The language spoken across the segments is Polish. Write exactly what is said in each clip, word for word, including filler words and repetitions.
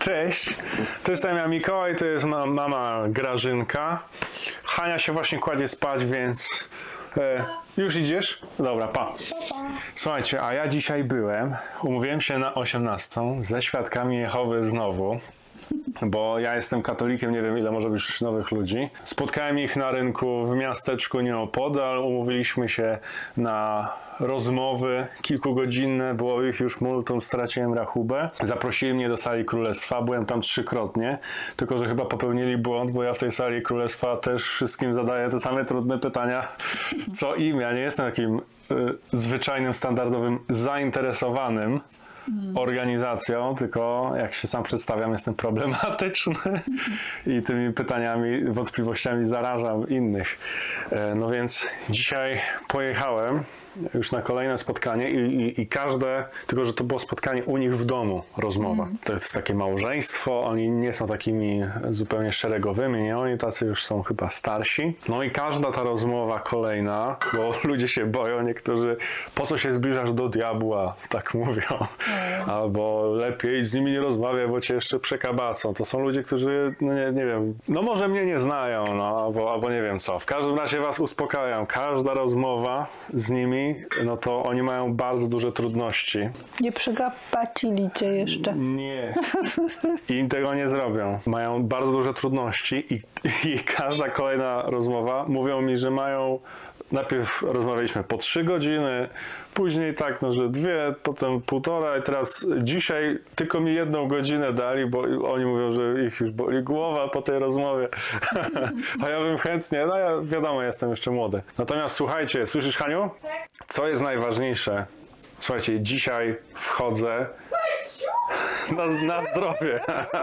Cześć, to jestem ja Mikołaj, to jest ma mama Grażynka. Hania się właśnie kładzie spać, więc e, już idziesz? Dobra, pa. Słuchajcie, a ja dzisiaj byłem, umówiłem się na osiemnastą ze Świadkami Jehowy znowu. Bo ja jestem katolikiem, nie wiem ile może być nowych ludzi. Spotkałem ich na rynku w miasteczku nieopodal, umówiliśmy się na rozmowy kilkugodzinne, było ich już multum, straciłem rachubę. Zaprosili mnie do sali królestwa, byłem tam trzykrotnie, tylko że chyba popełnili błąd, bo ja w tej sali królestwa też wszystkim zadaję te same trudne pytania, co im. Ja nie jestem takim y, zwyczajnym, standardowym zainteresowanym organizacją, tylko jak się sam przedstawiam, jestem problematyczny i tymi pytaniami, wątpliwościami zarażam innych. No więc dzisiaj pojechałem już na kolejne spotkanie i, i, i każde, tylko że to było spotkanie u nich w domu, rozmowa. Mm. To jest takie małżeństwo, oni nie są takimi zupełnie szeregowymi, nie? Oni tacy już są chyba starsi. No i każda ta rozmowa kolejna, bo ludzie się boją, niektórzy, po co się zbliżasz do diabła, tak mówią. Mm. Albo lepiej z nimi nie rozmawiaj, bo cię jeszcze przekabacą. To są ludzie, którzy, no nie, nie wiem, no może mnie nie znają, no albo, albo nie wiem co. W każdym razie was uspokajam. Każda rozmowa z nimi, no to oni mają bardzo duże trudności. Nie przegapacili cię jeszcze. Nie. I tego nie zrobią. Mają bardzo duże trudności i, i każda kolejna rozmowa mówią mi, że mają... Najpierw rozmawialiśmy po trzy godziny, później tak, no, że dwie, potem półtora i teraz dzisiaj tylko mi jedną godzinę dali, bo oni mówią, że ich już boli głowa po tej rozmowie. A ja bym chętnie, no ja wiadomo, jestem jeszcze młody. Natomiast słuchajcie, słyszysz, Haniu? Co jest najważniejsze? Słuchajcie, dzisiaj wchodzę na, na zdrowie.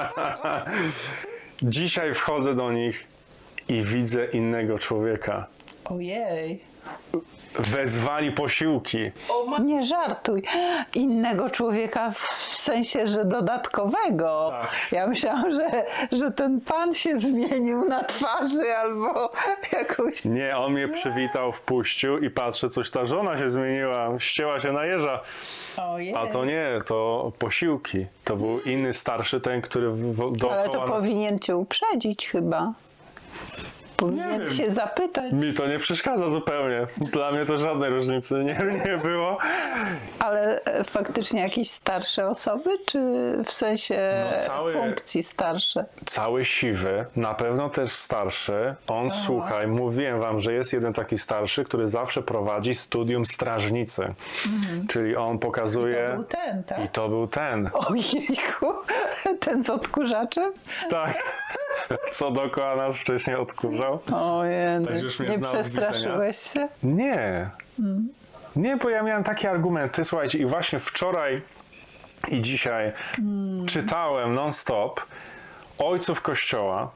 Dzisiaj wchodzę do nich i widzę innego człowieka. Ojej. Wezwali posiłki. Nie żartuj. Innego człowieka w sensie, że dodatkowego. Tak. Ja myślałam, że, że ten pan się zmienił na twarzy albo jakoś... Nie, on mnie przywitał, wpuścił i patrzę, coś ta żona się zmieniła, ścięła się na jeża. Ojej. A to nie, to posiłki. To był inny, starszy, ten, który dookoła Ale to nas... powinien cię uprzedzić chyba. Powinien się zapytać. Mi to nie przeszkadza zupełnie. Dla mnie to żadnej różnicy nie, nie było. Ale faktycznie jakieś starsze osoby, czy w sensie no cały, funkcji starsze? Cały siwy, na pewno też starszy. On, Aha. słuchaj, mówiłem wam, że jest jeden taki starszy, który zawsze prowadzi studium strażnicy. Mhm. Czyli on pokazuje... I to był ten, tak? I to był ten. Ojejku, ten z odkurzaczem? Tak. Co dookoła nas wcześniej odkurzał. Ojej, tak, nie przestraszyłeś się? Nie. Hmm. Nie, bo ja miałem takie argumenty. Słuchajcie, i właśnie wczoraj i dzisiaj hmm. czytałem non-stop ojców Kościoła.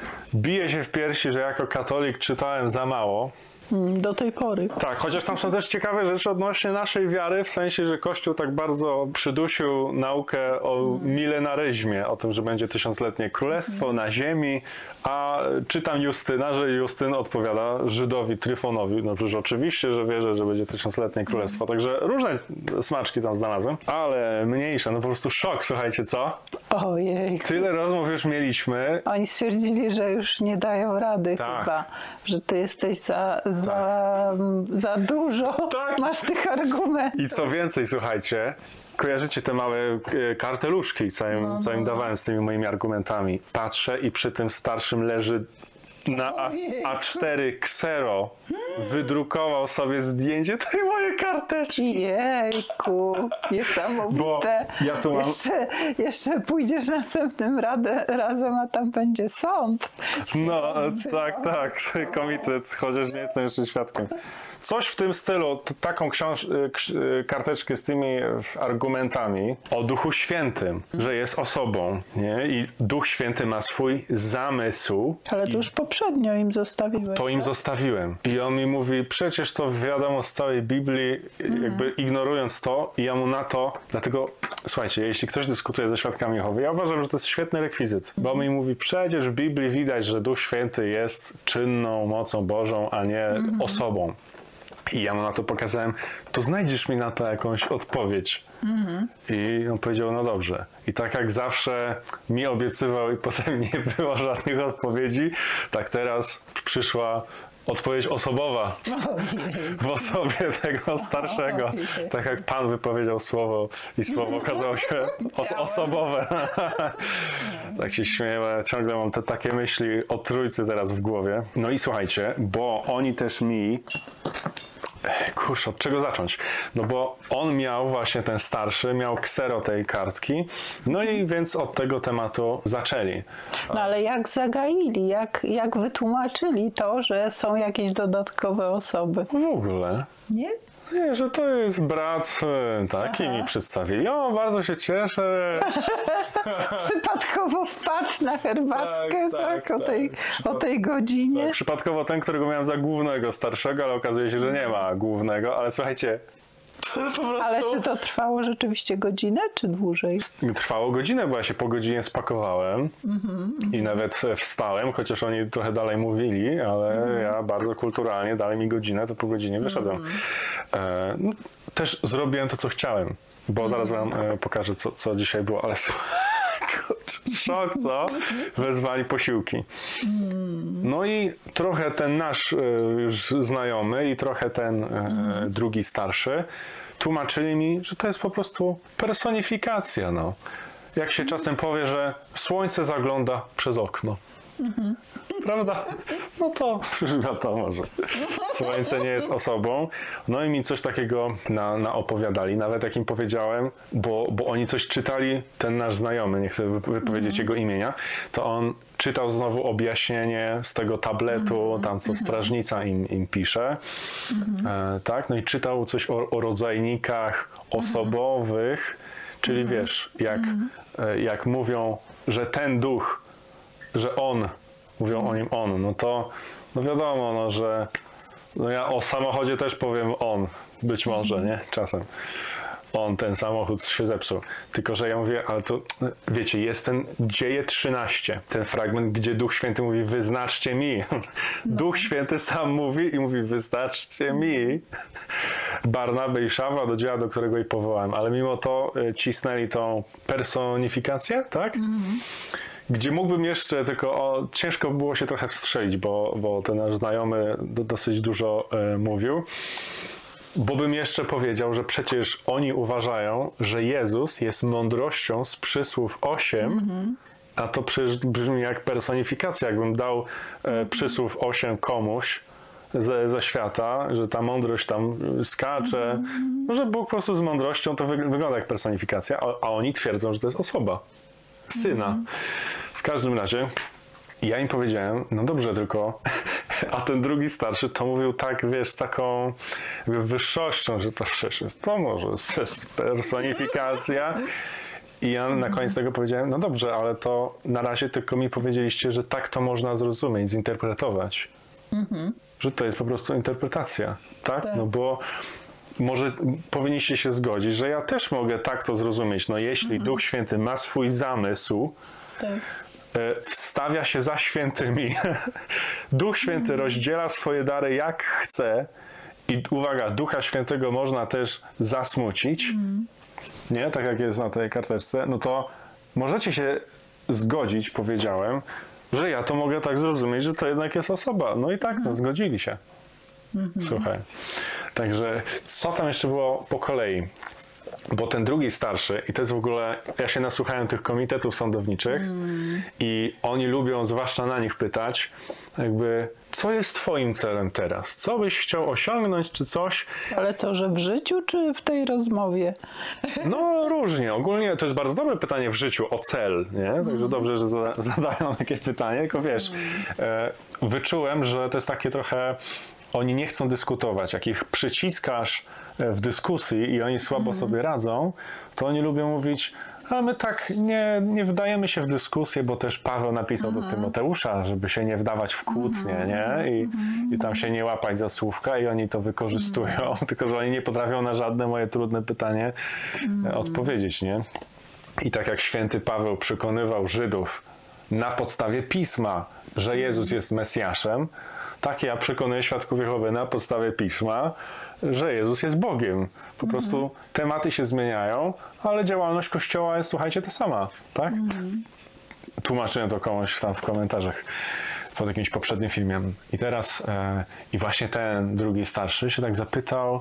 Biję się w piersi, że jako katolik czytałem za mało. Do tej pory. Tak, chociaż tam są też ciekawe rzeczy odnośnie naszej wiary, w sensie, że Kościół tak bardzo przydusił naukę o milenaryzmie, o tym, że będzie tysiącletnie królestwo na ziemi, a czytam Justyna, że Justyn odpowiada Żydowi Tryfonowi, no przecież oczywiście, że wierzę, że będzie tysiącletnie królestwo, także różne smaczki tam znalazłem, ale mniejsze, no po prostu szok, słuchajcie, co? Ojej. Tyle rozmów już mieliśmy. Oni stwierdzili, że już nie dają rady tak. chyba, że ty jesteś za... Za, tak. za dużo tak. masz tych argumentów. I co więcej, słuchajcie, kojarzycie te małe karteluszki, co im, no, co im dawałem z tymi moimi argumentami. Patrzę i przy tym starszym leży na A cztery ksero, wydrukował sobie zdjęcie tej mojej karteczki. Jejku, niesamowite. Bo ja tu mam... jeszcze, jeszcze pójdziesz następnym radę, razem, a tam będzie sąd. No, tak, tak, komitet, chociaż nie jestem jeszcze świadkiem. Coś w tym stylu, taką książ- karteczkę z tymi argumentami o Duchu Świętym, że jest osobą, nie? I Duch Święty ma swój zamysł. Ale to już poprzednio im zostawiłeś. To im tak? zostawiłem. I on mi mówi, przecież to wiadomo z całej Biblii, mhm. jakby ignorując to, i ja mu na to, dlatego, słuchajcie, jeśli ktoś dyskutuje ze Świadkami Jehowy, ja uważam, że to jest świetny rekwizyt, bo on mi mówi, przecież w Biblii widać, że Duch Święty jest czynną mocą Bożą, a nie mhm. osobą. I ja mu na to pokazałem, to znajdziesz mi na to jakąś odpowiedź. Mm-hmm. I on powiedział, no dobrze. I tak jak zawsze mi obiecywał i potem nie było żadnych odpowiedzi, tak teraz przyszła odpowiedź osobowa w osobie tego starszego. Tak jak Pan wypowiedział słowo i słowo okazało się os osobowe. Tak się śmieję, ciągle mam te takie myśli o trójcy teraz w głowie. No i słuchajcie, bo oni też mi... Kurczę, od czego zacząć? No bo on miał właśnie, ten starszy, miał ksero tej kartki, no i więc od tego tematu zaczęli. No ale jak zagaili, jak, jak wytłumaczyli to, że są jakieś dodatkowe osoby? W ogóle. Nie? Nie, że to jest brat taki. Aha. Mi przedstawili. O, bardzo się cieszę. Przypadkowo wpadł na herbatkę, tak, tak, tak, o, tej, tak. o tej godzinie. Tak, przypadkowo ten, którego miałem za głównego starszego, ale okazuje się, że nie ma głównego, ale słuchajcie. Prostu... Ale czy to trwało rzeczywiście godzinę, czy dłużej? Trwało godzinę, bo ja się po godzinie spakowałem mm-hmm, i nawet wstałem, chociaż oni trochę dalej mówili, ale mm-hmm. ja bardzo kulturalnie, dali mi godzinę, to po godzinie wyszedłem. Mm-hmm. E, no, też zrobiłem to, co chciałem, bo mm-hmm. zaraz wam e, pokażę, co, co dzisiaj było, ale szok, co? Wezwali posiłki. No i trochę ten nasz e, już znajomy i trochę ten e, mm. drugi starszy tłumaczyli mi, że to jest po prostu personifikacja. No. Jak się czasem powie, że słońce zagląda przez okno. Mm-hmm. Prawda? No to wiadomo, że słońce nie jest osobą. No i mi coś takiego na, na opowiadali. Nawet jak im powiedziałem, bo, bo oni coś czytali, ten nasz znajomy, nie chcę wypowiedzieć mm-hmm. jego imienia, to on czytał znowu objaśnienie z tego tabletu, mm-hmm. tam co strażnica im, im pisze. Mm-hmm. E, tak? No i czytał coś o, o rodzajnikach osobowych, mm-hmm. czyli mm-hmm. wiesz, jak, mm-hmm. e, jak mówią, że ten duch, że on, mówią o nim on, no to no wiadomo, no, że no ja o samochodzie też powiem on, być może, nie? Czasem. On, ten samochód się zepsuł. Tylko, że ja mówię, ale to, wiecie, jest ten Dzieje trzynaście, ten fragment, gdzie Duch Święty mówi, wyznaczcie mi. Duch Święty sam mówi i mówi, wyznaczcie mi Barnabę i Szawła do dzieła, do którego ich powołałem. Ale mimo to cisnęli tą personifikację, tak? Mhm. Gdzie mógłbym jeszcze, tylko o, ciężko było się trochę wstrzelić, bo, bo ten nasz znajomy do, dosyć dużo e, mówił. Bo bym jeszcze powiedział, że przecież oni uważają, że Jezus jest mądrością z przysłów osiem, mm-hmm. a to przecież brzmi jak personifikacja. Jakbym dał e, przysłów osiem komuś ze, ze świata, że ta mądrość tam skacze, mm-hmm. że Bóg po prostu z mądrością to wy, wygląda jak personifikacja, a, a oni twierdzą, że to jest osoba, syna. Mm-hmm. W każdym razie ja im powiedziałem, no dobrze, tylko a ten drugi starszy to mówił tak, wiesz, z taką jakby wyższością, że to przecież jest to może jest personifikacja. I ja na koniec tego powiedziałem, no dobrze, ale to na razie tylko mi powiedzieliście, że tak to można zrozumieć, zinterpretować. Mhm. Że to jest po prostu interpretacja, tak? tak? No bo może powinniście się zgodzić, że ja też mogę tak to zrozumieć. No jeśli mhm. Duch Święty ma swój zamysł, tak. wstawia się za świętymi. Duch Święty mm. rozdziela swoje dary jak chce i uwaga, Ducha Świętego można też zasmucić, mm. nie? Tak jak jest na tej karteczce, no to możecie się zgodzić, powiedziałem, że ja to mogę tak zrozumieć, że to jednak jest osoba. No i tak, mm. no, zgodzili się. Mm-hmm. Słuchaj. Także co tam jeszcze było po kolei? Bo ten drugi starszy, i to jest w ogóle, ja się nasłuchałem tych komitetów sądowniczych mm. i oni lubią, zwłaszcza na nich pytać, jakby, co jest twoim celem teraz? Co byś chciał osiągnąć, czy coś? Ale co, że w życiu, czy w tej rozmowie? No różnie. Ogólnie to jest bardzo dobre pytanie w życiu o cel, nie? Także mm. dobrze, że zada, zadają takie pytanie, tylko wiesz, mm. e, wyczułem, że to jest takie trochę, oni nie chcą dyskutować. Jak ich przyciskasz w dyskusji i oni słabo mm. sobie radzą, to oni lubią mówić, a my tak nie, nie wdajemy się w dyskusję, bo też Paweł napisał mm. do Tymoteusza, żeby się nie wdawać w kłótnie, mm. nie? I, mm. I tam się nie łapać za słówka i oni to wykorzystują, mm. tylko że oni nie potrafią na żadne moje trudne pytanie mm. odpowiedzieć, nie? I tak jak święty Paweł przekonywał Żydów na podstawie Pisma, że Jezus jest Mesjaszem, tak ja przekonuję świadków Jehowy na podstawie Pisma, że Jezus jest Bogiem. Po prostu tematy się zmieniają, ale działalność Kościoła jest, słuchajcie, ta sama, tak? Tłumaczyłem to komuś tam w komentarzach pod jakimś poprzednim filmem. I teraz, e, i właśnie ten drugi starszy się tak zapytał,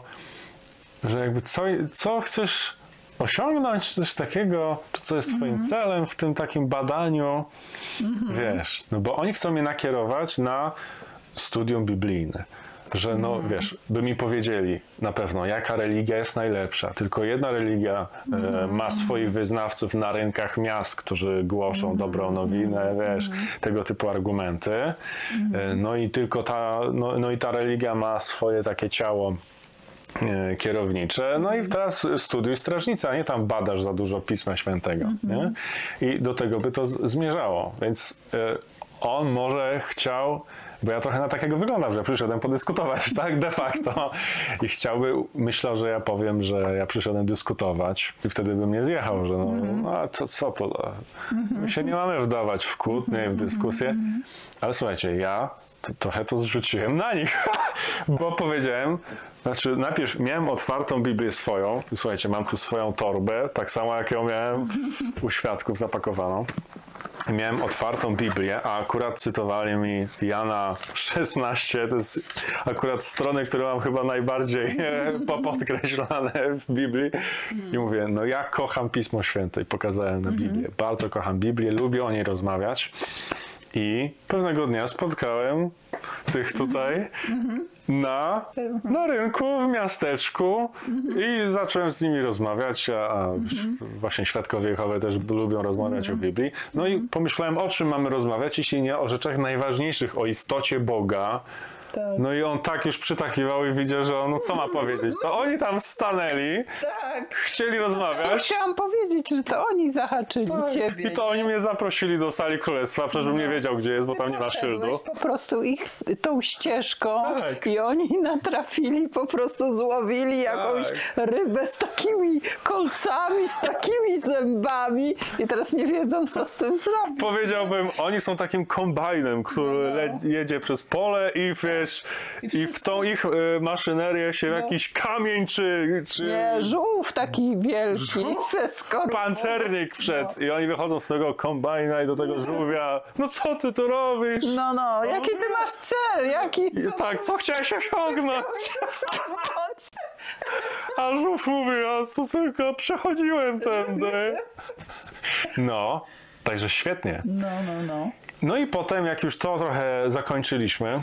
że jakby co, co chcesz osiągnąć, coś takiego, czy co jest twoim mm-hmm. celem w tym takim badaniu, mm-hmm. wiesz, no bo oni chcą mnie nakierować na studium biblijne, że no mm-hmm. wiesz, by mi powiedzieli na pewno, jaka religia jest najlepsza, tylko jedna religia mm-hmm. e, ma swoich wyznawców na rynkach miast, którzy głoszą mm-hmm. dobrą nowinę, wiesz, mm-hmm. tego typu argumenty, mm-hmm. e, no i tylko ta, no, no i ta religia ma swoje takie ciało kierownicze. No i teraz studiuj strażnica, nie tam badasz za dużo Pisma Świętego. Mm-hmm. Nie? I do tego by to z- zmierzało. Więc y, on może chciał, bo ja trochę na takiego wyglądam, że przyszedłem podyskutować, tak? De facto. I chciałby, myślał, że ja powiem, że ja przyszedłem dyskutować i wtedy bym nie zjechał, że no, mm-hmm. no a to, co to? Mm-hmm. My się nie mamy wdawać w kłótnie, w dyskusję. Mm-hmm. Ale słuchajcie, ja to, trochę to zrzuciłem na nich, bo powiedziałem, znaczy najpierw miałem otwartą Biblię swoją, słuchajcie, mam tu swoją torbę, tak samo jak ją miałem u świadków zapakowaną. Miałem otwartą Biblię, a akurat cytowali mi Jana szesnaście, to jest akurat strony, które mam chyba najbardziej podkreślane w Biblii. I mówię, no ja kocham Pismo Święte i pokazałem na Biblię. Bardzo kocham Biblię, lubię o niej rozmawiać. I pewnego dnia spotkałem tych tutaj na, na rynku w miasteczku i zacząłem z nimi rozmawiać, a, a właśnie świadkowie Jehowy też lubią rozmawiać o Biblii. No i pomyślałem, o czym mamy rozmawiać, jeśli nie o rzeczach najważniejszych, o istocie Boga. Tak. No i on tak już przytakiwał i widział, że on, no co ma powiedzieć? To oni tam stanęli, tak. chcieli rozmawiać. Ja chciałam powiedzieć, że to oni zahaczyli tak. ciebie. I to oni mnie zaprosili do sali królestwa, przecież bym nie wiedział, gdzie jest, bo tam nie ma szyldu. Po prostu ich tą ścieżką tak. i oni natrafili, po prostu złowili jakąś tak. rybę z takimi kolcami, z takimi zębami i teraz nie wiedzą, co z tym zrobić. Powiedziałbym, oni są takim kombajnem, który no. jedzie przez pole i wiesz, i w tą ich y, maszynerię się no. jakiś kamień czy... czy... Nie, żółw taki wielki. Pancernik przed. No. I oni wychodzą z tego kombajna i do tego żółwia. No co ty tu robisz? No, no, jaki ty masz cel? Jaki... Co... Tak, co chciałeś osiągnąć? A żółw mówi, a to tylko przechodziłem tędy. No, także świetnie. No, no, no. No i potem, jak już to trochę zakończyliśmy,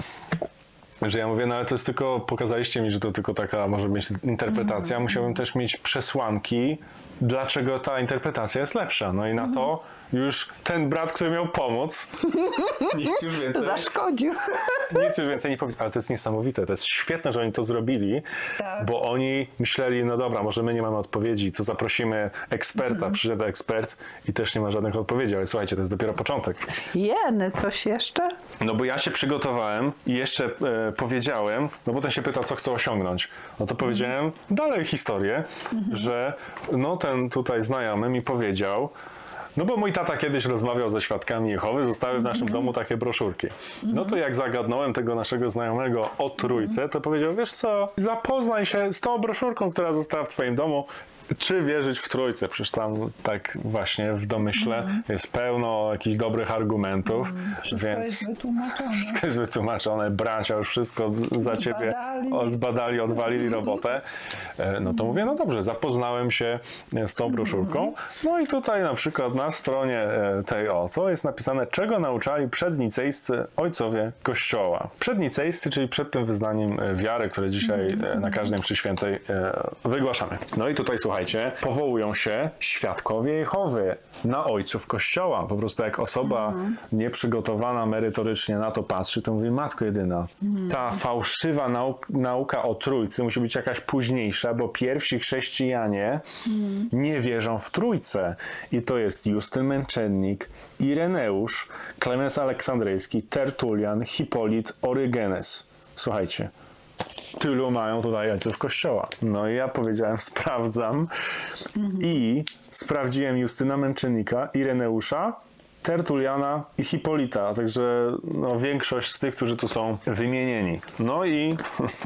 że ja mówię, no ale to jest tylko, pokazaliście mi, że to tylko taka może mieć interpretacja, mm. musiałbym też mieć przesłanki, dlaczego ta interpretacja jest lepsza. No i na to już ten brat, który miał pomóc, nic już więcej... Zaszkodził. Nic już więcej nie powiedział. Ale to jest niesamowite, to jest świetne, że oni to zrobili, tak. bo oni myśleli, no dobra, może my nie mamy odpowiedzi, to zaprosimy eksperta, mm. przyszedł ekspert i też nie ma żadnych odpowiedzi, ale słuchajcie, to jest dopiero początek. Jeny, coś jeszcze? No bo ja się przygotowałem i jeszcze e, powiedziałem, no bo ten się pytał, co chcę osiągnąć. No to powiedziałem mm. dalej historię, mm-hmm. że no ten tutaj znajomy mi powiedział, no bo mój tata kiedyś rozmawiał ze świadkami Jehowy, zostały w naszym domu takie broszurki. No to jak zagadnąłem tego naszego znajomego o Trójce, to powiedział, wiesz co, zapoznaj się z tą broszurką, która została w twoim domu, czy wierzyć w Trójcę. Przecież tam tak właśnie w domyśle mm. jest pełno jakichś dobrych argumentów. Mm. Wszystko więc jest wytłumaczone. Wszystko jest wytłumaczone. Bracia już wszystko za ciebie zbadali, o, zbadali odwalili robotę. No to mówię, no dobrze, zapoznałem się z tą broszurką. No i tutaj na przykład na stronie tej oto jest napisane, czego nauczali przednicejscy ojcowie Kościoła. Przednicejscy, czyli przed tym wyznaniem wiary, które dzisiaj na każdej mszy świętej wygłaszamy. No i tutaj słuchajcie, powołują się świadkowie Jehowy na ojców Kościoła. Po prostu jak osoba mhm. nieprzygotowana merytorycznie na to patrzy, to mówi, matko jedyna, mhm. ta fałszywa nauk nauka o Trójcy musi być jakaś późniejsza, bo pierwsi chrześcijanie mhm. nie wierzą w Trójcę. I to jest Justyn Męczennik, Ireneusz, Klemens Aleksandryjski, Tertulian, Hipolit, Orygenes. Słuchajcie, tylu mają tutaj ojców Kościoła. No i ja powiedziałem, sprawdzam mhm. i sprawdziłem Justyna Męczennika, Ireneusza Tertuliana i Hipolita, także no, większość z tych, którzy tu są wymienieni. No i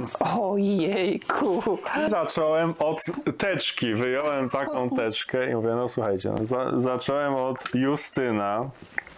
Ojejku. zacząłem od teczki, wyjąłem taką teczkę i mówię, no słuchajcie, no, za, zacząłem od Justyna.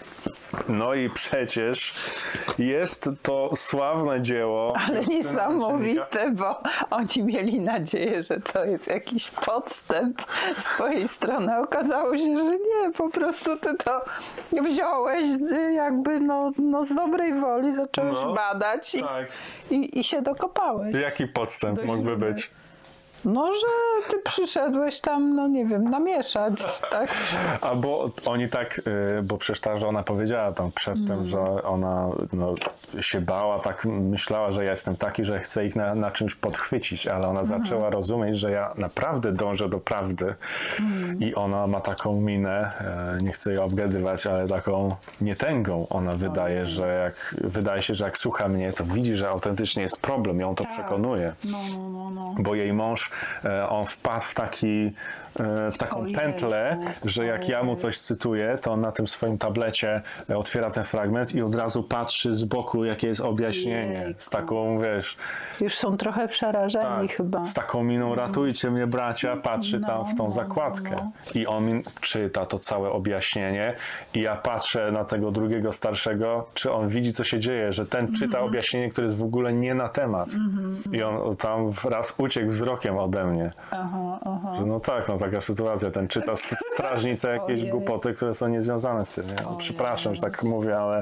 No i przecież jest to sławne dzieło. Ale niesamowite, bo oni mieli nadzieję, że to jest jakiś podstęp z twojej strony. Okazało się, że nie, po prostu ty to wziąłeś jakby no, no z dobrej woli, zacząłeś No, badać i, tak. i, i się dokopałeś. Jaki podstęp Dość mógłby trudne. być? No, że ty przyszedłeś tam, no nie wiem, namieszać, tak? Albo oni tak, y, bo przecież ta żona powiedziała tam przedtem, Mm. że ona no, się bała, tak myślała, że ja jestem taki, że chcę ich na, na czymś podchwycić, ale ona Mhm. zaczęła rozumieć, że ja naprawdę dążę do prawdy Mm. i ona ma taką minę, e, nie chcę jej obgadywać, ale taką nietęgą ona wydaje, że jak, wydaje się, że jak słucha mnie, to widzi, że autentycznie jest problem, ją to przekonuje. No, no, no, no. Bo jej mąż, e, on wpadł w, taki, e, w taką Ojejku. pętlę, że jak ja mu coś cytuję, to on na tym swoim tablecie e, otwiera ten fragment i od razu patrzy z boku, jakie jest objaśnienie. Ojejku. Z taką, wiesz, Już są trochę przerażeni tak, chyba. z taką miną, ratujcie mnie bracia, patrzy No, tam w tą no, zakładkę. no, I on mi czyta to całe objaśnienie i ja patrzę na tego drugiego starszego, czy on widzi, co się dzieje, że ten czyta Mhm. objaśnienie, które jest w ogóle nie na temat. I on tam raz uciekł wzrokiem ode mnie. Aha, aha. Że no tak, no taka sytuacja, ten czyta st- strażnicę jakieś Ojej. głupoty, które są niezwiązane z tym. Nie? No, przepraszam, że tak mówię, ale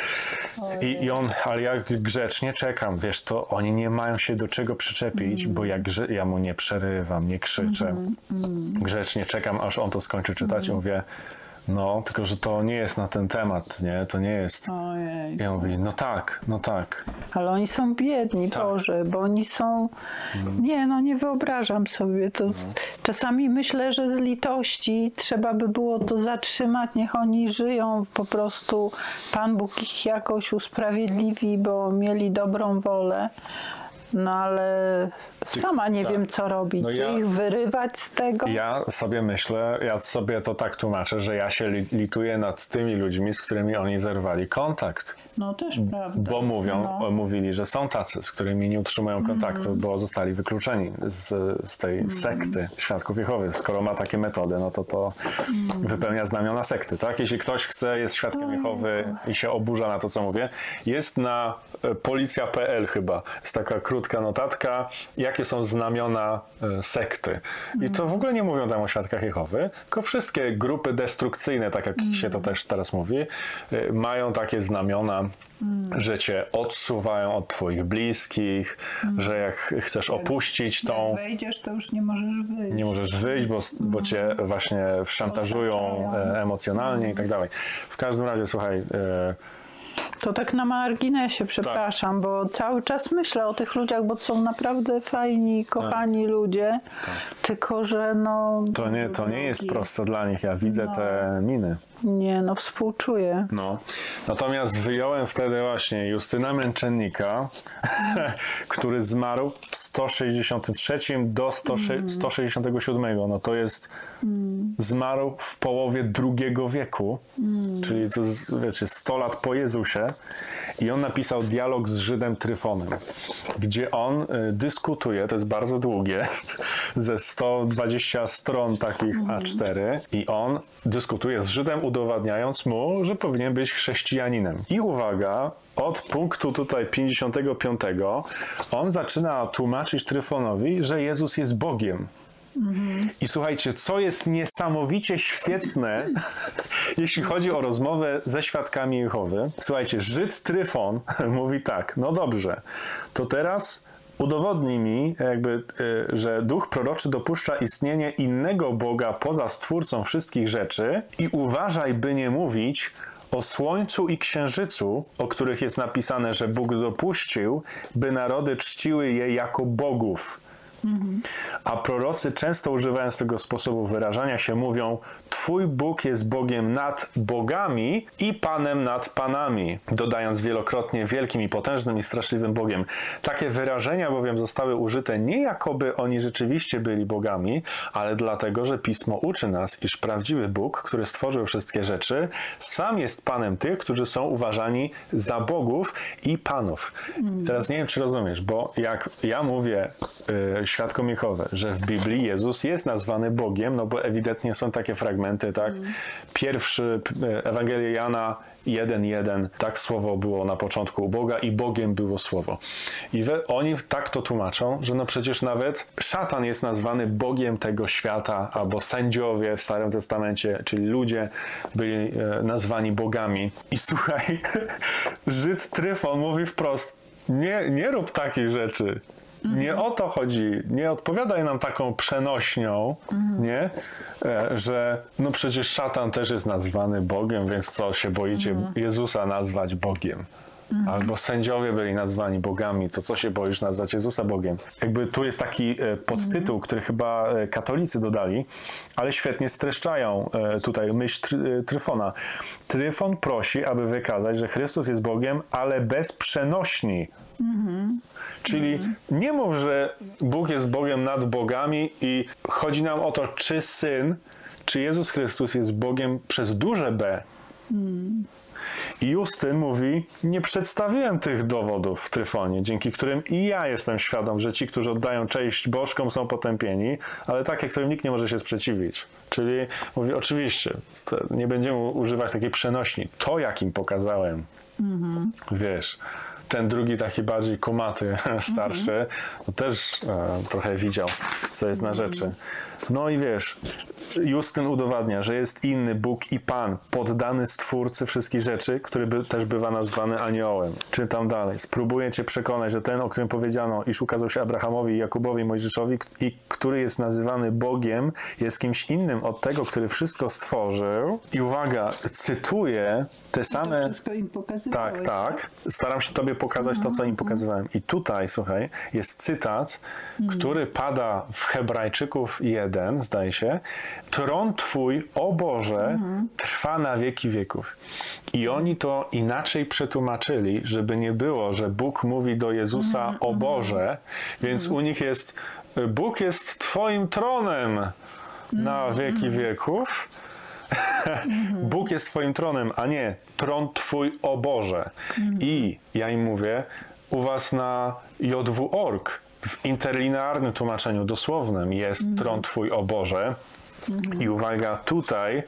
I, i on, ale ja grzecznie czekam, wiesz, to oni nie mają się do czego przyczepić, Mm. bo ja, grze- ja mu nie przerywam, nie krzyczę. Mm, Grzecznie czekam, aż on to skończy czytać i mówię, no, tylko że to nie jest na ten temat, nie, to nie jest. Ojej. I on mówi, no tak, no tak. Ale oni są biedni, Tak. Boże, bo oni są... Nie, no nie wyobrażam sobie. To czasami myślę, że z litości trzeba by było to zatrzymać, niech oni żyją, po prostu Pan Bóg ich jakoś usprawiedliwi, bo mieli dobrą wolę. No ale sama nie tak. wiem, co robić. No Czy ja- ich wyrywać z tego? Ja sobie myślę, ja sobie to tak tłumaczę, że ja się li- lituję nad tymi ludźmi, z którymi oni zerwali kontakt. No też prawda. Bo mówią, No. mówili, że są tacy, z którymi nie utrzymują kontaktu, bo zostali wykluczeni z, z tej sekty Świadków Jehowy. Skoro ma takie metody, no to to wypełnia znamiona sekty, tak? Jeśli ktoś chce, jest Świadkiem Jehowy i się oburza na to, co mówię, jest na e, policja kropka p l chyba. Jest taka krótka notatka, jakie są znamiona e, sekty. I to w ogóle nie mówią tam o Świadkach Jehowy, tylko wszystkie grupy destrukcyjne, tak jak się to też teraz mówi, e, mają takie znamiona, że cię odsuwają od twoich bliskich, że jak chcesz opuścić tą, Jak wejdziesz, to już nie możesz wyjść. nie możesz wyjść, bo, bo cię właśnie szantażują e, emocjonalnie i tak dalej. W każdym razie, słuchaj, e, To tak na marginesie, przepraszam, bo cały czas myślę o tych ludziach, bo to są naprawdę fajni, kochani ludzie, tylko że no... to, nie, to nie jest proste dla nich. Ja widzę te miny. Nie, no współczuję. No. Natomiast wyjąłem wtedy właśnie Justyna Męczennika, który zmarł w sto sześćdziesiątym trzecim do sto sześćdziesiątego siódmego. No to jest, zmarł w połowie drugiego wieku, czyli to jest, wiecie, sto lat po Jezusie. I on napisał dialog z Żydem Tryfonem, gdzie on y, dyskutuje, to jest bardzo długie, ze sto dwadzieścia stron takich A cztery, i on dyskutuje z Żydem, udowadniając mu, że powinien być chrześcijaninem. I uwaga, od punktu tutaj pięćdziesiątego piątego on zaczyna tłumaczyć Tryfonowi, że Jezus jest Bogiem. I słuchajcie, co jest niesamowicie świetne, jeśli chodzi o rozmowę ze Świadkami Jehowy. Słuchajcie, Żyd Tryfon mówi tak, no dobrze, to teraz udowodnij mi, jakby, y, że duch proroczy dopuszcza istnienie innego Boga poza Stwórcą wszystkich rzeczy i uważaj, by nie mówić o słońcu i księżycu, o których jest napisane, że Bóg dopuścił, by narody czciły je jako bogów. A prorocy często używając tego sposobu wyrażania się mówią: Twój Bóg jest Bogiem nad bogami i Panem nad panami, dodając wielokrotnie wielkim i potężnym i straszliwym Bogiem. Takie wyrażenia bowiem zostały użyte nie jakoby oni rzeczywiście byli bogami, ale dlatego, że Pismo uczy nas, iż prawdziwy Bóg, który stworzył wszystkie rzeczy, sam jest Panem tych, którzy są uważani za bogów i panów. Mm. Teraz nie wiem, czy rozumiesz, bo jak ja mówię y, świadkom Jehowy, że w Biblii Jezus jest nazwany Bogiem, no bo ewidentnie są takie fragmenty, tak? Mm. Pierwszy Ewangelia Jana jeden jeden, tak słowo było na początku u Boga i Bogiem było słowo. I we, oni tak to tłumaczą, że no przecież nawet szatan jest nazwany Bogiem tego świata, albo sędziowie w Starym Testamencie, czyli ludzie byli e, nazwani bogami. I słuchaj, Żyd Tryfon mówi wprost: nie, nie rób takich rzeczy. Nie o to chodzi. Nie odpowiadaj nam taką przenośnią, mm. nie? E, że no przecież szatan też jest nazwany Bogiem, więc co się boicie mm. Jezusa nazwać Bogiem? Mm. Albo sędziowie byli nazwani bogami, to co się boisz nazwać Jezusa Bogiem? Jakby tu jest taki e, podtytuł, mm. który chyba e, katolicy dodali, ale świetnie streszczają e, tutaj myśl try, Tryfona. Tryfon prosi, aby wykazać, że Chrystus jest Bogiem, ale bez przenośni. Mm. Czyli mm. nie mów, że Bóg jest Bogiem nad bogami i chodzi nam o to, czy Syn, czy Jezus Chrystus jest Bogiem przez duże B. Mm. I Justyn mówi: nie przedstawiłem tych dowodów w Tryfonie, dzięki którym i ja jestem świadom, że ci, którzy oddają cześć bożkom, są potępieni, ale takie, którym nikt nie może się sprzeciwić. Czyli mówi: oczywiście, nie będziemy używać takiej przenośni. To, jak im pokazałem, mm-hmm. wiesz, ten drugi taki bardziej kumaty, starszy, mm-hmm. to też e, trochę widział, co jest na rzeczy. No i wiesz, Justyn udowadnia, że jest inny Bóg i Pan, poddany Stwórcy wszystkich rzeczy, który by, też bywa nazwany aniołem. Czytam dalej. Spróbuję cię przekonać, że ten, o którym powiedziano, iż ukazał się Abrahamowi, Jakubowi i Mojżeszowi, i który jest nazywany Bogiem, jest kimś innym od tego, który wszystko stworzył. I uwaga, cytuję te same... To wszystko im pokazywałeś, tak, tak. Staram się tobie pokazać to, co im pokazywałem. I tutaj, słuchaj, jest cytat, mm. który pada w Hebrajczyków jeden, zdaje się. Tron Twój, o Boże, mm. trwa na wieki wieków. I oni to inaczej przetłumaczyli, żeby nie było, że Bóg mówi do Jezusa mm. o Boże, więc mm. u nich jest: Bóg jest Twoim tronem na wieki wieków. Bóg jest Twoim tronem, a nie tron Twój, o Boże. I ja im mówię, u was na J W kropka org w interlinearnym tłumaczeniu dosłownym jest tron Twój, o Boże. I uwaga, tutaj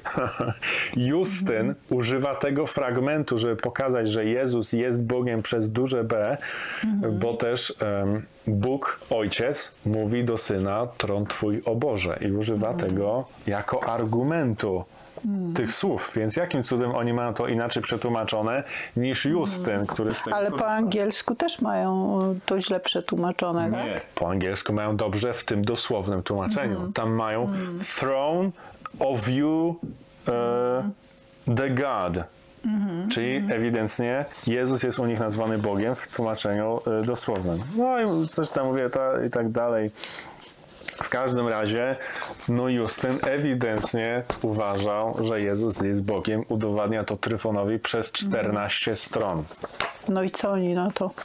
Justyn używa tego fragmentu, żeby pokazać, że Jezus jest Bogiem przez duże B, bo też um, Bóg, Ojciec, mówi do Syna: tron Twój, o Boże. I używa tego jako argumentu Hmm. tych słów, więc jakim cudem oni mają to inaczej przetłumaczone niż Justyn, hmm. który z tego Ale korzysta. Po angielsku też mają to źle przetłumaczone, Nie, tak? po angielsku mają dobrze w tym dosłownym tłumaczeniu. Hmm. Tam mają hmm. throne of you uh, the God. Mm-hmm. Czyli ewidentnie Jezus jest u nich nazwany Bogiem w tłumaczeniu y, dosłownym. No i coś tam mówię ta, i tak dalej. W każdym razie, no Justyn ewidentnie uważał, że Jezus jest Bogiem. Udowadnia to Tryfonowi przez czternaście stron. No i co oni na to?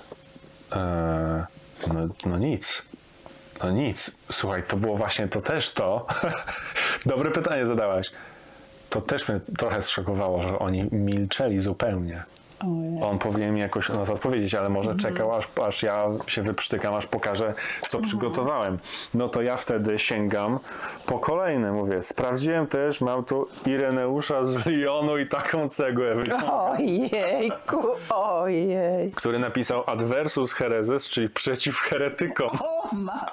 Eee, no, no nic. No nic. Słuchaj, to było właśnie to też to. Dobre pytanie zadałaś. To też mnie trochę zszokowało, że oni milczeli zupełnie. On powinien mi jakoś na to odpowiedzieć, ale może czekał, aż, aż ja się wyprztykam, aż pokażę, co przygotowałem. No to ja wtedy sięgam po kolejne. Mówię, sprawdziłem też, mam tu Ireneusza z Lyonu i taką cegłę. Ojejku, ojej. Który napisał Adversus Hereses, czyli przeciw heretykom. O ma...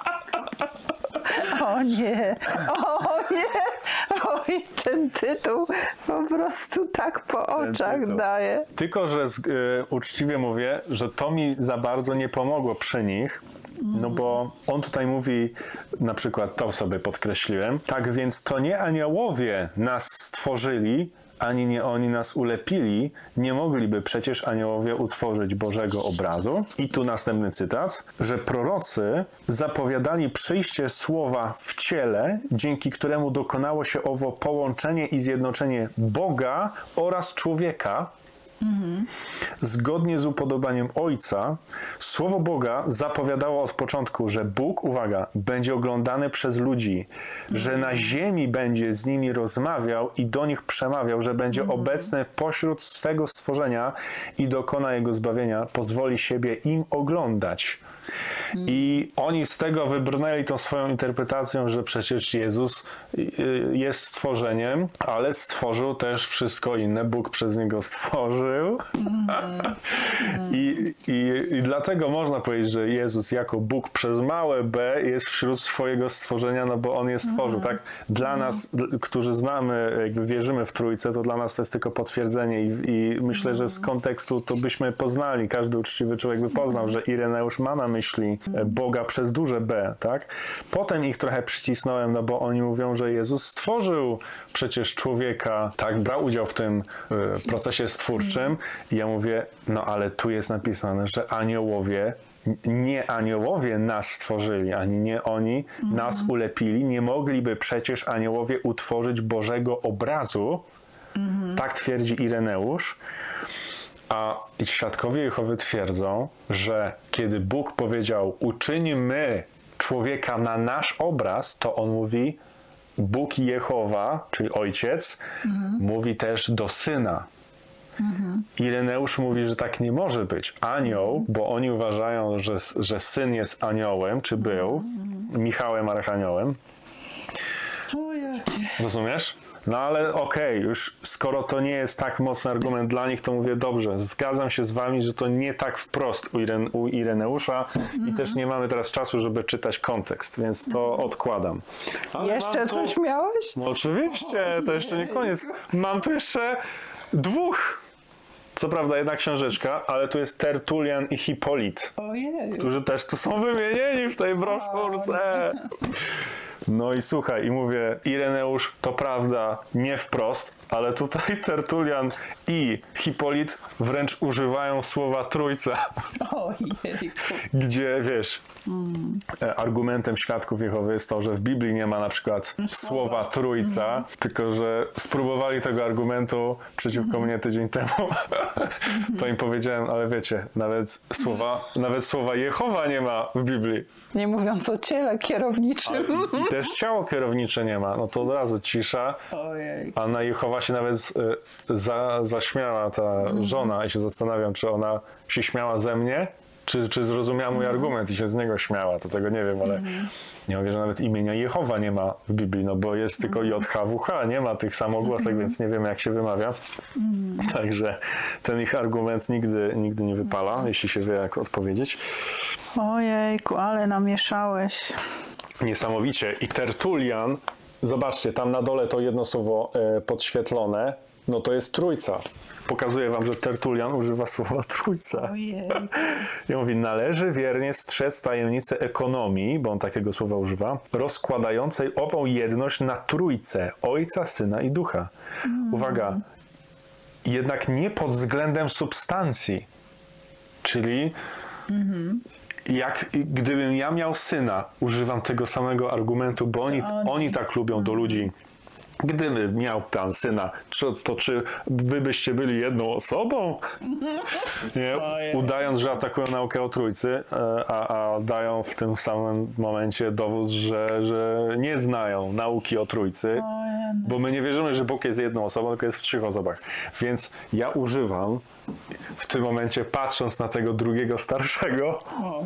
O nie, o nie, oj, ten tytuł po prostu tak po oczach daje. Tylko, że z, y, uczciwie mówię, że to mi za bardzo nie pomogło przy nich, no bo on tutaj mówi, na przykład to sobie podkreśliłem, tak więc to nie aniołowie nas stworzyli, ani nie oni nas ulepili, nie mogliby przecież aniołowie utworzyć Bożego obrazu. I tu następny cytat, że prorocy zapowiadali przyjście słowa w ciele, dzięki któremu dokonało się owo połączenie i zjednoczenie Boga oraz człowieka. Mhm. Zgodnie z upodobaniem Ojca, Słowo Boga zapowiadało od początku, że Bóg, uwaga, będzie oglądany przez ludzi, mhm. że na ziemi będzie z nimi rozmawiał i do nich przemawiał, że będzie mhm. obecny pośród swego stworzenia i dokona jego zbawienia, pozwoli siebie im oglądać. I oni z tego wybrnęli tą swoją interpretacją, że przecież Jezus jest stworzeniem, ale stworzył też wszystko inne. Bóg przez niego stworzył. I, i, I dlatego można powiedzieć, że Jezus jako Bóg przez małe b jest wśród swojego stworzenia, no bo On je stworzył. Tak? Dla nas, którzy znamy, jakby wierzymy w Trójcę, to dla nas to jest tylko potwierdzenie i, i myślę, że z kontekstu to byśmy poznali, każdy uczciwy człowiek by poznał, że Ireneusz ma na myśli Boga przez duże B, tak? Potem ich trochę przycisnąłem, no bo oni mówią, że Jezus stworzył przecież człowieka, tak, brał udział w tym y, procesie stwórczym i ja mówię, no ale tu jest napisane, że aniołowie, nie aniołowie nas stworzyli, ani nie oni mhm. nas ulepili, nie mogliby przecież aniołowie utworzyć Bożego obrazu, mhm. tak twierdzi Ireneusz. A świadkowie Jehowy twierdzą, że kiedy Bóg powiedział uczyńmy człowieka na nasz obraz, to on mówi Bóg Jehowa, czyli Ojciec, mhm. mówi też do Syna. Mhm. Ireneusz mówi, że tak nie może być. Anioł, bo oni uważają, że, że Syn jest aniołem, czy był, mhm. Michałem Archaniołem. Rozumiesz? No ale okej, okay, już skoro to nie jest tak mocny argument dla nich, to mówię dobrze, zgadzam się z wami, że to nie tak wprost u, Iren, u Ireneusza mm-hmm. i też nie mamy teraz czasu, żeby czytać kontekst, więc to odkładam. Ale jeszcze tu... coś miałeś? No, oczywiście, to jeszcze nie koniec. Mam tu jeszcze dwóch. Co prawda jedna książeczka, ale tu jest Tertulian i Hipolit, Ojej. którzy też tu są wymienieni w tej broszurce. No i słuchaj, i mówię, Ireneusz, to prawda, nie wprost, ale tutaj Tertulian i Hipolit wręcz używają słowa Trójca. Ojej. Gdzie, wiesz, mm. argumentem świadków Jehowy jest to, że w Biblii nie ma na przykład słowa Trójca, mm. tylko że spróbowali tego argumentu przeciwko mm. mnie tydzień temu. To im powiedziałem, ale wiecie, nawet słowa, nawet słowa Jehowa nie ma w Biblii. Nie mówiąc o ciele kierowniczym. A, też ciało kierownicze nie ma, no to od razu cisza. Ojej. A na Jehowa się nawet y, za, zaśmiała ta mm. żona i się zastanawiam, czy ona się śmiała ze mnie, czy, czy zrozumiała mój mm. argument i się z niego śmiała, to tego nie wiem, ale mm. nie mówię, że nawet imienia Jehowa nie ma w Biblii, no bo jest tylko J H W H, nie ma tych samogłosek, mm. więc nie wiemy, jak się wymawia. Mm. Także ten ich argument nigdy, nigdy nie wypala, mm. jeśli się wie, jak odpowiedzieć. Ojejku, ale namieszałeś. Niesamowicie. I Tertulian, zobaczcie, tam na dole to jedno słowo e, podświetlone, no to jest Trójca. Pokazuję wam, że Tertulian używa słowa Trójca. Ojej. I mówi, należy wiernie strzec tajemnicy ekonomii, bo on takiego słowa używa, rozkładającej ową jedność na Trójcę, Ojca, Syna i Ducha. Mm. Uwaga, jednak nie pod względem substancji, czyli mm-hmm. jak gdybym ja miał syna, używam tego samego argumentu, bo oni, oni tak lubią do ludzi. Gdyby miał pan syna, to, to czy wy byście byli jedną osobą? Nie? Udając, że atakują naukę o Trójcy, a, a dają w tym samym momencie dowód, że, że nie znają nauki o Trójcy, bo my nie wierzymy, że Bóg jest jedną osobą, tylko jest w trzech osobach. Więc ja używam w tym momencie, patrząc na tego drugiego starszego,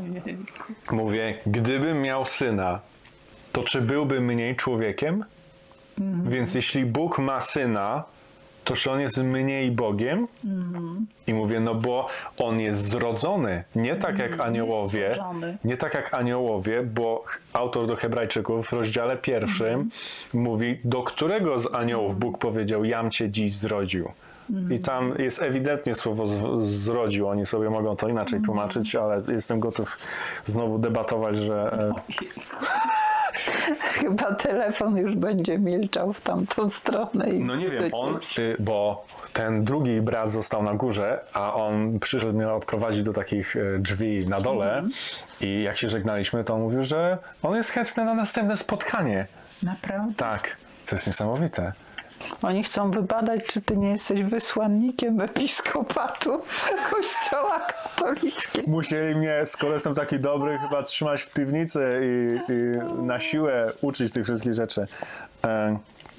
mówię, gdybym miał syna, to czy byłby mniej człowiekiem? Mm-hmm. Więc jeśli Bóg ma syna, to czy on jest mniej Bogiem? Mm-hmm. I mówię, no bo on jest zrodzony, nie tak jak aniołowie, nie tak jak aniołowie, bo autor do Hebrajczyków w rozdziale pierwszym mm-hmm. mówi, do którego z aniołów Bóg powiedział, jam cię dziś zrodził. Mm-hmm. I tam jest ewidentnie słowo z- zrodził, oni sobie mogą to inaczej mm-hmm. tłumaczyć, ale jestem gotów znowu debatować, że... Chyba telefon już będzie milczał w tamtą stronę. I No nie wiem, on, y, bo ten drugi brat został na górze, a on przyszedł mnie odprowadzić do takich y, drzwi na dole mm. i jak się żegnaliśmy, to on mówił, że on jest chętny na następne spotkanie. Naprawdę? Tak, co jest niesamowite. Oni chcą wybadać, czy ty nie jesteś wysłannikiem episkopatu Kościoła katolickiego. Musieli mnie, skoro jestem taki dobry, chyba trzymać w piwnicy i, i na siłę uczyć tych wszystkich rzeczy. E,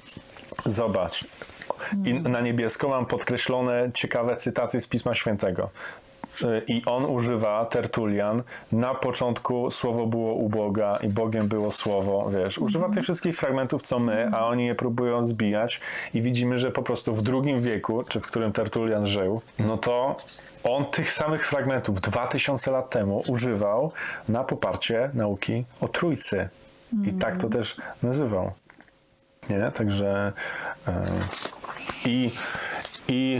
zobacz. I na niebiesko mam podkreślone ciekawe cytaty z Pisma Świętego. I on używa, Tertulian, na początku słowo było u Boga i Bogiem było słowo, wiesz. Używa tych wszystkich fragmentów, co my, a oni je próbują zbijać i widzimy, że po prostu w drugim wieku, czy w którym Tertulian żył, no to on tych samych fragmentów dwa tysiące lat temu używał na poparcie nauki o Trójcy. I tak to też nazywał. Nie? Także... Yy, I... i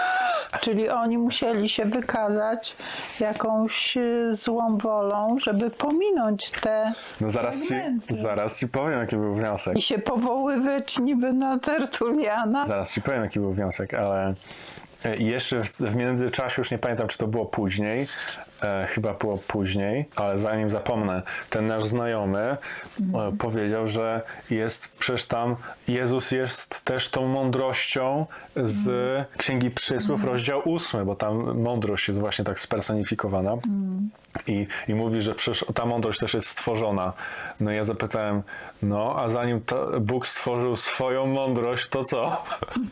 Czyli oni musieli się wykazać jakąś y, złą wolą, żeby pominąć te No zaraz ci, zaraz ci powiem, jaki był wniosek. i się powoływać niby na Tertuliana. Zaraz ci powiem, jaki był wniosek, ale jeszcze w, w międzyczasie, już nie pamiętam, czy to było później, e, chyba było później, ale zanim zapomnę, ten nasz znajomy e, powiedział, że jest przecież tam, Jezus jest też tą mądrością z mm. Księgi Przysłów, mm. rozdział ósmy, bo tam mądrość jest właśnie tak spersonifikowana. Mm. I, I mówi, że przecież ta mądrość też jest stworzona. No ja zapytałem, no a zanim to Bóg stworzył swoją mądrość, to co?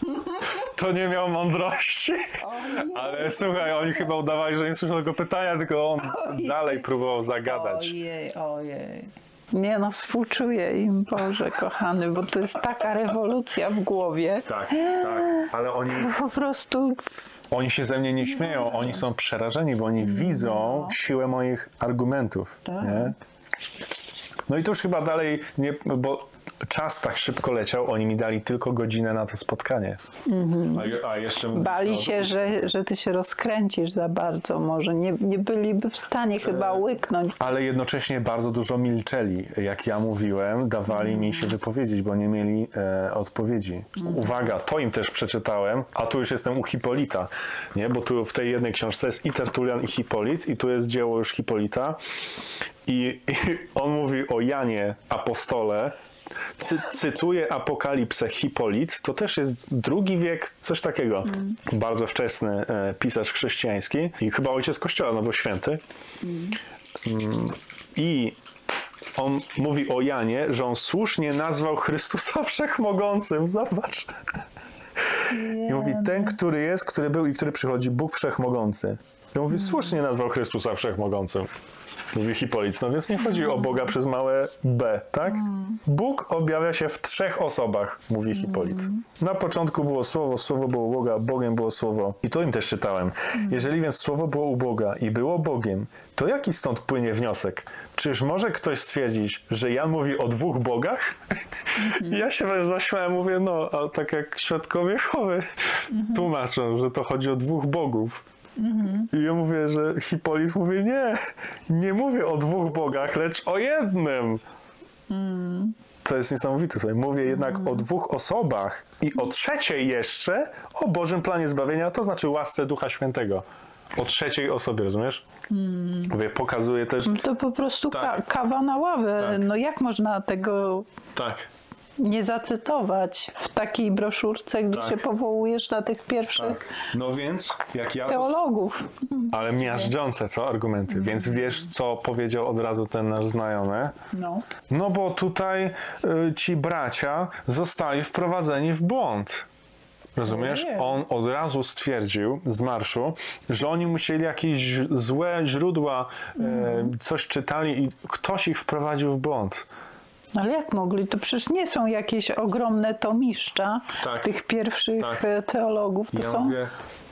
To nie miał mądrości. Ale słuchaj, oni chyba udawali, że nie słyszą tego pytania, tylko on ojej. dalej próbował zagadać. Ojej, ojej. Nie no, współczuję im, Boże kochany, bo to jest taka rewolucja w głowie. Tak, tak, ale oni... To po prostu... Oni się ze mnie nie śmieją, oni są przerażeni, bo oni widzą no. siłę moich argumentów. Tak. Nie? No i to już chyba dalej, nie, bo czas tak szybko leciał, oni mi dali tylko godzinę na to spotkanie. Mm-hmm. A, a jeszcze Bali się, że, że ty się rozkręcisz za bardzo, może nie, nie byliby w stanie chyba łyknąć. Ale jednocześnie bardzo dużo milczeli. Jak ja mówiłem, dawali mm. mi się wypowiedzieć, bo nie mieli e, odpowiedzi. Mm. Uwaga, to im też przeczytałem, a tu już jestem u Hipolita, nie? Bo tu w tej jednej książce jest i Tertulian, i Hipolit, i tu jest dzieło już Hipolita. I, i on mówi o Janie apostole, Cy, cytuję Apokalipsę, Hipolit, to też jest drugi wiek, coś takiego. Mm. Bardzo wczesny e, pisarz chrześcijański i chyba ojciec Kościoła, no bo święty. Mm. Mm, I on mówi o Janie, że on słusznie nazwał Chrystusa Wszechmogącym. Zobacz. Yeah. I mówi, ten, który jest, który był i który przychodzi, Bóg Wszechmogący. I on mówi, mm. słusznie nazwał Chrystusa Wszechmogącym. Mówi Hipolit, no więc nie chodzi o Boga przez małe b, tak? Mm. Bóg objawia się w trzech osobach, mówi Hipolit. Mm. Na początku było Słowo, Słowo było u Boga, Bogiem było Słowo. I to im też czytałem. Mm. Jeżeli więc Słowo było u Boga i było Bogiem, to jaki stąd płynie wniosek? Czyż może ktoś stwierdzić, że Jan mówi o dwóch bogach? Mm-hmm. I ja się wręcz zaśmiałem, mówię, no, a tak jak świadkowie Jehowy mm-hmm. tłumaczą, że to chodzi o dwóch bogów. Mm-hmm. I ja mówię, że Hipolit mówi, nie, nie mówię o dwóch bogach, lecz o jednym. Mm. To jest niesamowite. Słuchaj. Mówię jednak mm. o dwóch osobach i o trzeciej jeszcze o Bożym planie zbawienia, to znaczy łasce Ducha Świętego. O trzeciej osobie, rozumiesz? Mm. Mówię, pokazuję też... To po prostu tak. ka- kawa na ławę. Tak. No jak można tego... Tak. nie zacytować w takiej broszurce, gdzie tak. się powołujesz na tych pierwszych tak. no więc, jak ja teologów. To... Ale miażdżące, co? Argumenty. Mm. Więc wiesz, co powiedział od razu ten nasz znajomy? No, no bo tutaj y, ci bracia zostali wprowadzeni w błąd. Rozumiesz? Ojej. On od razu stwierdził z marszu, że oni musieli jakieś złe źródła, mm. y, coś czytali i ktoś ich wprowadził w błąd. Ale jak mogli? To przecież nie są jakieś ogromne tomiszcza tak, tych pierwszych tak. teologów. To ja są mówię,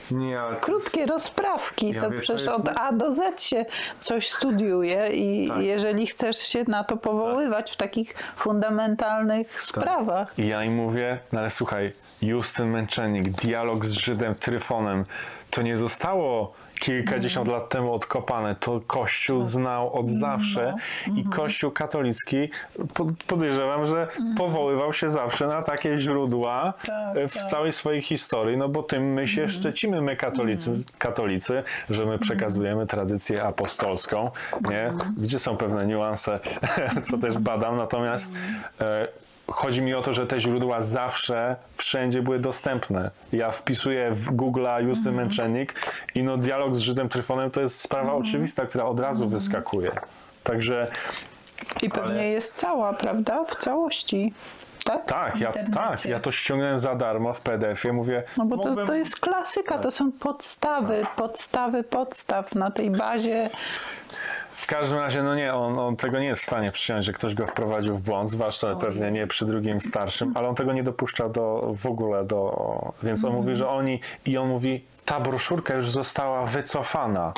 Nie, ale to Krótkie rozprawki, Ja to wiem, to przecież jest- od A do Z się coś studiuje i Tak. jeżeli chcesz się na to powoływać w takich fundamentalnych sprawach. I ja im mówię, no ale słuchaj, Justyn Męczennik, dialog z Żydem Tryfonem, to nie zostało kilkadziesiąt lat temu odkopane. To Kościół znał od zawsze i Kościół katolicki po- podejrzewam, że powoływał się zawsze na takie źródła Tak, e, w tak. całej swojej historii, no bo tym my się szczycimy, my katolicy, katolicy, że my przekazujemy tradycję apostolską, nie? Gdzie są pewne niuanse, co też badam, natomiast e, chodzi mi o to, że te źródła zawsze, wszędzie były dostępne. Ja wpisuję w Google'a Justyn Męczennik i no dialog z Żydem Tryfonem to jest sprawa oczywista, która od razu wyskakuje. Także I pewnie Ale- jest cała, prawda? W całości. Tak? tak, W ja, internecie. tak, ja to ściągnąłem za darmo w P D F-ie, mówię... No bo to, mógłbym- to jest klasyka, to są podstawy, podstawy podstaw na tej bazie. W każdym razie, no nie, on, on tego nie jest w stanie przyjąć, że ktoś go wprowadził w błąd, zwłaszcza pewnie nie przy drugim starszym, ale on tego nie dopuszcza do, w ogóle do... Więc on mówi, że oni... I on mówi, ta broszurka już została wycofana.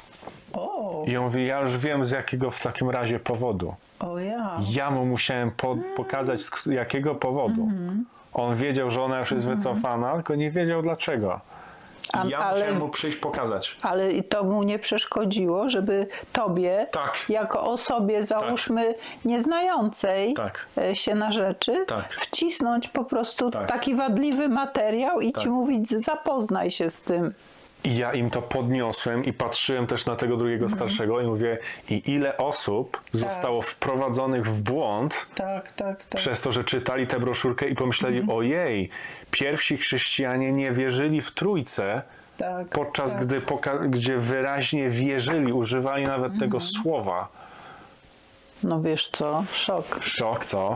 O, I on mówi, ja już wiem z jakiego w takim razie powodu. o ja. Ja mu musiałem po, pokazać z jakiego powodu. On wiedział, że ona już jest wycofana, tylko nie wiedział dlaczego. A- I ja ale- musiałem mu przyjść pokazać. Ale i to mu nie przeszkodziło, żeby tobie, Tak. jako osobie, załóżmy, nieznającej Tak. e, się na rzeczy, Tak. wcisnąć po prostu Tak. taki wadliwy materiał i Tak. ci mówić, zapoznaj się z tym. I ja im to podniosłem i patrzyłem też na tego drugiego starszego i mówię, i ile osób zostało wprowadzonych w błąd Tak, tak, tak. przez to, że czytali tę broszurkę i pomyśleli, ojej, pierwsi chrześcijanie nie wierzyli w Trójcę, tak podczas tak. gdy poka- gdzie wyraźnie wierzyli, używali nawet tego słowa. No wiesz co, szok. Szok, co?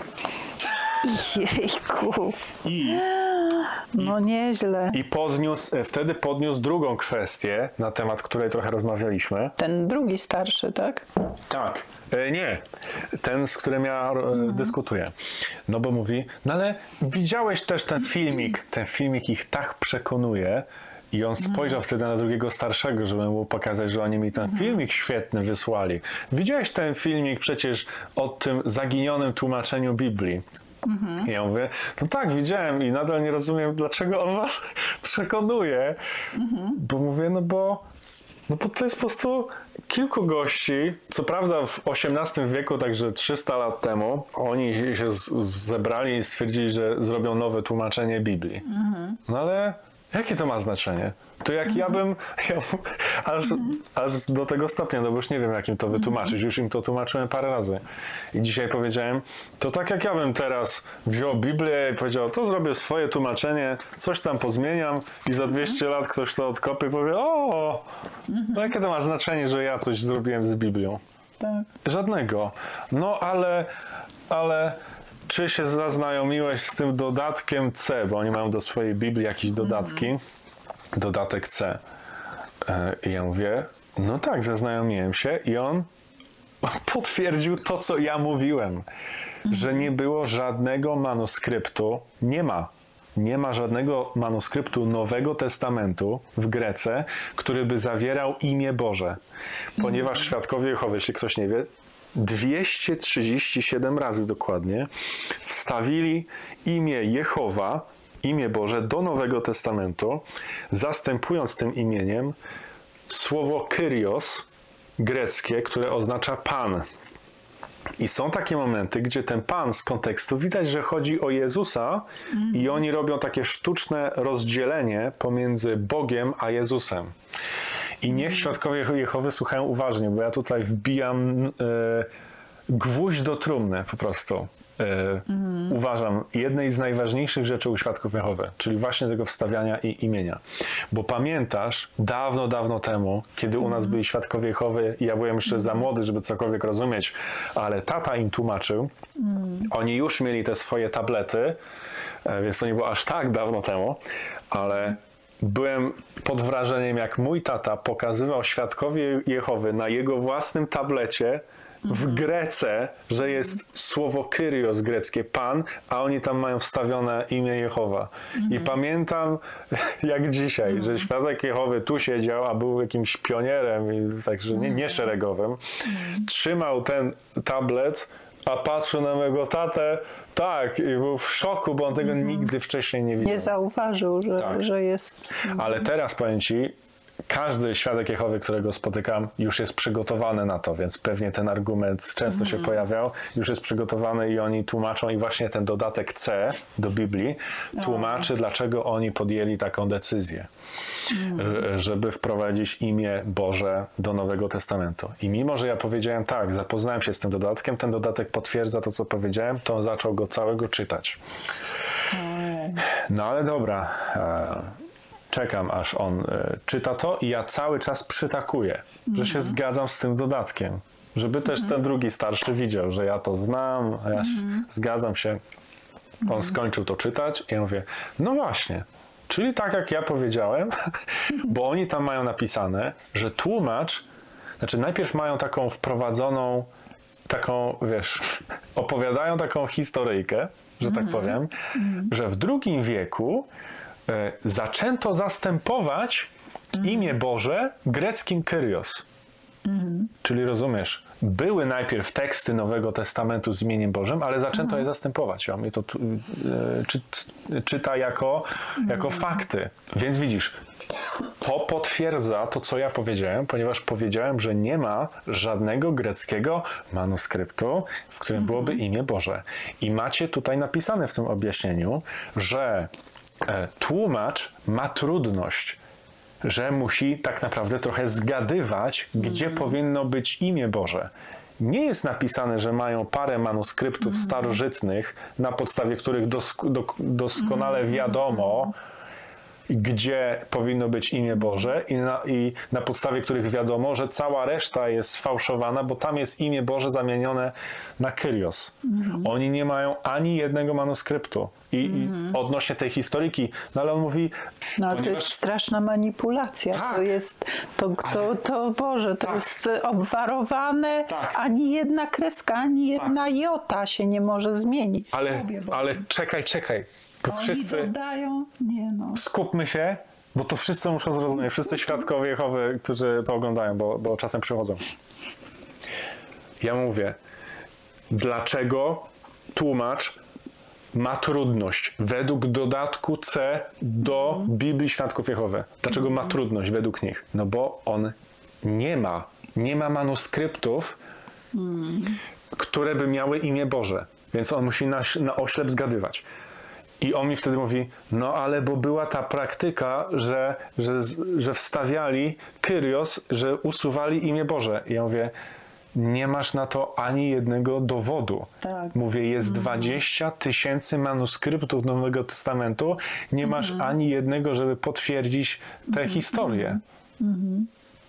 Jejku, I, no nieźle. i podniósł, wtedy podniósł drugą kwestię, na temat której trochę rozmawialiśmy. Ten drugi starszy, tak? Tak. E, nie. Ten, z którym ja e, dyskutuję. No bo mówi, no ale widziałeś też ten filmik. Ten filmik ich tak przekonuje. I on spojrzał wtedy na drugiego starszego, żeby mu pokazać, że oni mi ten filmik świetny wysłali. Widziałeś ten filmik przecież o tym zaginionym tłumaczeniu Biblii. I ja mówię, no tak, widziałem i nadal nie rozumiem, dlaczego on was przekonuje. Bo mówię, no bo, no bo to jest po prostu kilku gości, co prawda w osiemnastym wieku, także trzysta lat temu, oni się z- zebrali i stwierdzili, że zrobią nowe tłumaczenie Biblii. No ale jakie to ma znaczenie? To jak ja bym, ja, aż, aż do tego stopnia, no bo już nie wiem, jak im to wytłumaczyć, już im to tłumaczyłem parę razy. I dzisiaj powiedziałem, to tak jak ja bym teraz wziął Biblię i powiedział, to zrobię swoje tłumaczenie, coś tam pozmieniam i za dwieście lat ktoś to odkopie i powie, o, no jakie to ma znaczenie, że ja coś zrobiłem z Biblią? Tak. Żadnego. No ale, ale czy się zaznajomiłeś z tym dodatkiem C, bo oni mają do swojej Biblii jakieś dodatki, dodatek C. E, I ja mówię, no tak, zaznajomiłem się i on potwierdził to, co ja mówiłem, że nie było żadnego manuskryptu, nie ma, nie ma żadnego manuskryptu Nowego Testamentu w Grece, który by zawierał imię Boże, ponieważ Świadkowie Jehowy, jeśli ktoś nie wie, dwieście trzydzieści siedem razy dokładnie wstawili imię Jehowa, imię Boże do Nowego Testamentu, zastępując tym imieniem słowo Kyrios greckie, które oznacza Pan. I są takie momenty, gdzie ten Pan z kontekstu widać, że chodzi o Jezusa i oni robią takie sztuczne rozdzielenie pomiędzy Bogiem a Jezusem. I niech Świadkowie Jehowy słuchają uważnie, bo ja tutaj wbijam e, gwóźdź do trumny po prostu. E, Uważam, jednej z najważniejszych rzeczy u Świadków Jehowy, czyli właśnie tego wstawiania i imienia. Bo pamiętasz, dawno, dawno temu, kiedy u nas byli Świadkowie Jehowy i ja byłem jeszcze za młody, żeby cokolwiek rozumieć, ale tata im tłumaczył, oni już mieli te swoje tablety, e, więc to nie było aż tak dawno temu, ale byłem pod wrażeniem, jak mój tata pokazywał Świadkowie Jehowy na jego własnym tablecie, w Grece, że jest słowo Kyrios greckie, Pan, a oni tam mają wstawione imię Jehowa. I pamiętam jak dzisiaj, że świadek Jehowy tu siedział, a był jakimś pionierem, i także nie, nie szeregowym, trzymał ten tablet, a patrzył na mojego tatę, tak, i był w szoku, bo on tego nigdy wcześniej nie widział. Nie zauważył, że, Tak. że jest... Ale teraz powiem ci, każdy świadek Jehowy, którego spotykam, już jest przygotowany na to, więc pewnie ten argument często się pojawiał, już jest przygotowany i oni tłumaczą, i właśnie ten dodatek C do Biblii tłumaczy, dlaczego oni podjęli taką decyzję, mm. żeby wprowadzić imię Boże do Nowego Testamentu. I mimo, że ja powiedziałem tak, zapoznałem się z tym dodatkiem, ten dodatek potwierdza to, co powiedziałem, to on zaczął go całego czytać. No ale dobra, czekam, aż on y, czyta to i ja cały czas przytakuję, mm. że się zgadzam z tym dodatkiem. Żeby też mm. ten drugi starszy widział, że ja to znam, ja mm. zgadzam się. On mm. skończył to czytać i ja mówię, no właśnie, czyli tak jak ja powiedziałem, bo oni tam mają napisane, że tłumacz, znaczy najpierw mają taką wprowadzoną, taką, wiesz, opowiadają taką historyjkę, że tak mm. powiem, mm. że w drugim wieku zaczęto zastępować mm. imię Boże greckim Kyrios. Mm. Czyli rozumiesz, były najpierw teksty Nowego Testamentu z imieniem Bożym, ale zaczęto mm. je zastępować. On mnie to e, czy, czyta jako, mm. jako fakty. Więc widzisz, to potwierdza to, co ja powiedziałem, ponieważ powiedziałem, że nie ma żadnego greckiego manuskryptu, w którym mm. byłoby imię Boże. I macie tutaj napisane w tym objaśnieniu, że tłumacz ma trudność, że musi tak naprawdę trochę zgadywać, gdzie mm. powinno być imię Boże. Nie jest napisane, że mają parę manuskryptów mm. starożytnych, na podstawie których dosk do doskonale mm. wiadomo, gdzie powinno być imię Boże i na, i na podstawie których wiadomo, że cała reszta jest sfałszowana, bo tam jest imię Boże zamienione na Kyrios. Mm. Oni nie mają ani jednego manuskryptu. I, mm. i odnośnie tej historyki, no ale on mówi... No ale ponieważ... to jest straszna manipulacja. Tak. To jest, to, to, to Boże, to tak. jest obwarowane, tak. ani jedna kreska, ani jedna tak. jota się nie może zmienić. Ale, ale czekaj, czekaj. To Oni wszyscy... dodają... Nie no. Skupmy się, bo to wszyscy muszą zrozumieć. Wszyscy świadkowie Jehowy, którzy to oglądają, bo, bo czasem przychodzą. Ja mówię, dlaczego tłumacz ma trudność według dodatku C do Biblii Świadków Jehowy? Dlaczego ma trudność według nich? No bo on nie ma, nie ma manuskryptów, które by miały imię Boże. Więc on musi na, na oślep zgadywać. I on mi wtedy mówi, no ale bo była ta praktyka, że, że, że wstawiali Kyrios, że usuwali imię Boże. I ja mówię, nie masz na to ani jednego dowodu. Tak. Mówię, jest mm. dwadzieścia tysięcy manuskryptów Nowego Testamentu, nie mm. masz ani jednego, żeby potwierdzić tę mm. historię. Mm.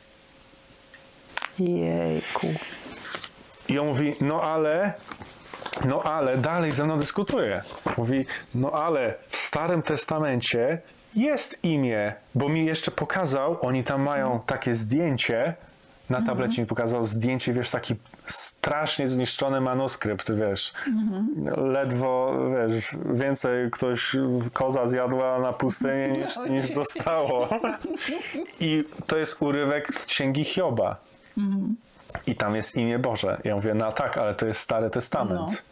Jejku. I on mówi, no ale... No ale dalej ze mną dyskutuje. Mówi, no ale w Starym Testamencie jest imię, bo mi jeszcze pokazał, oni tam mają takie zdjęcie, na tablecie mm-hmm. mi pokazał zdjęcie, wiesz, taki strasznie zniszczony manuskrypt, wiesz, mm-hmm. ledwo, wiesz, więcej ktoś koza zjadła na pustyni niż, niż zostało. I to jest urywek z Księgi Hioba. Mm-hmm. I tam jest imię Boże. Ja mówię, no tak, ale to jest Stary Testament. No.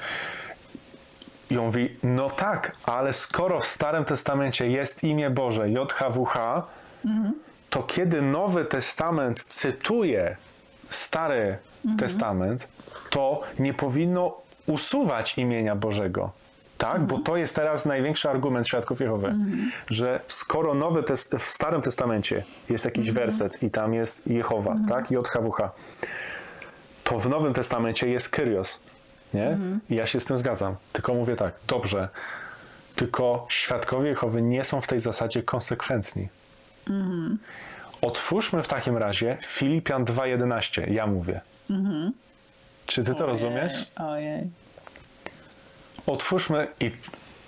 I on mówi, no tak, ale skoro w Starym Testamencie jest imię Boże, J H W H, mm-hmm. to kiedy Nowy Testament cytuje Stary mm-hmm. Testament, to nie powinno usuwać imienia Bożego. Tak? Mm-hmm. Bo to jest teraz największy argument Świadków Jehowy, mm-hmm. że skoro Nowy Test- w Starym Testamencie jest jakiś mm-hmm. werset i tam jest Jehowa, mm-hmm. tak? J H W H, to w Nowym Testamencie jest Kyrios. Nie? Mm-hmm. I ja się z tym zgadzam. Tylko mówię tak, dobrze, tylko Świadkowie Jehowy nie są w tej zasadzie konsekwentni. Mm-hmm. Otwórzmy w takim razie Filipian dwa jedenaście. Ja mówię. Mm-hmm. Czy ty to Ojej. rozumiesz? Ojej. Otwórzmy i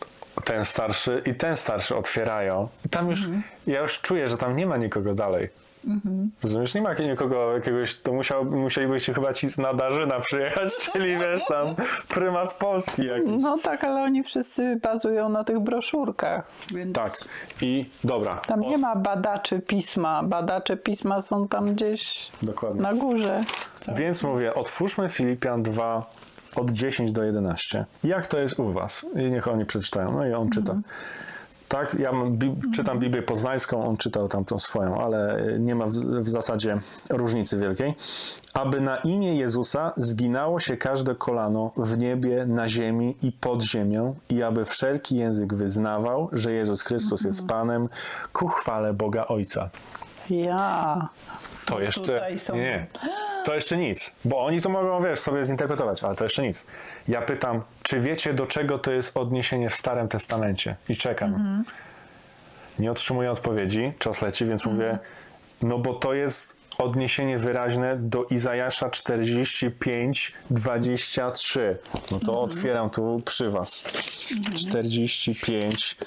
ten starszy i ten starszy otwierają. I tam już, mhm. ja już czuję, że tam nie ma nikogo dalej. Mhm. Rozumiesz, nie ma nikogo jakiegoś, to musiał, musielibyście chyba ci z Nadarzyna przyjechać, czyli wiesz, tam prymas Polski jakiś. No tak, ale oni wszyscy bazują na tych broszurkach. Więc... Tak, i dobra. Tam nie ma badaczy pisma, badacze pisma są tam gdzieś Dokładnie. na górze. Tak. Więc mówię, otwórzmy Filipian dwa od dziesięć do jedenastu. Jak to jest u was? I niech oni przeczytają. No i on czyta. Mhm. Tak, ja bi czytam Biblię poznańską, on czytał tamtą swoją, ale nie ma w, w zasadzie różnicy wielkiej. Aby na imię Jezusa zginało się każde kolano w niebie, na ziemi i pod ziemią i aby wszelki język wyznawał, że Jezus Chrystus mhm. jest Panem ku chwale Boga Ojca. Ja. To jeszcze są... nie, to jeszcze nic, bo oni to mogą, wiesz, sobie zinterpretować, ale to jeszcze nic. Ja pytam, czy wiecie, do czego to jest odniesienie w Starym Testamencie? I czekam. Mm-hmm. Nie otrzymuję odpowiedzi, czas leci, więc mm-hmm. mówię, no bo to jest odniesienie wyraźne do Izajasza czterdzieści pięć, dwadzieścia trzy. No to mm-hmm. otwieram tu przy was. Mm-hmm. czterdzieści pięć,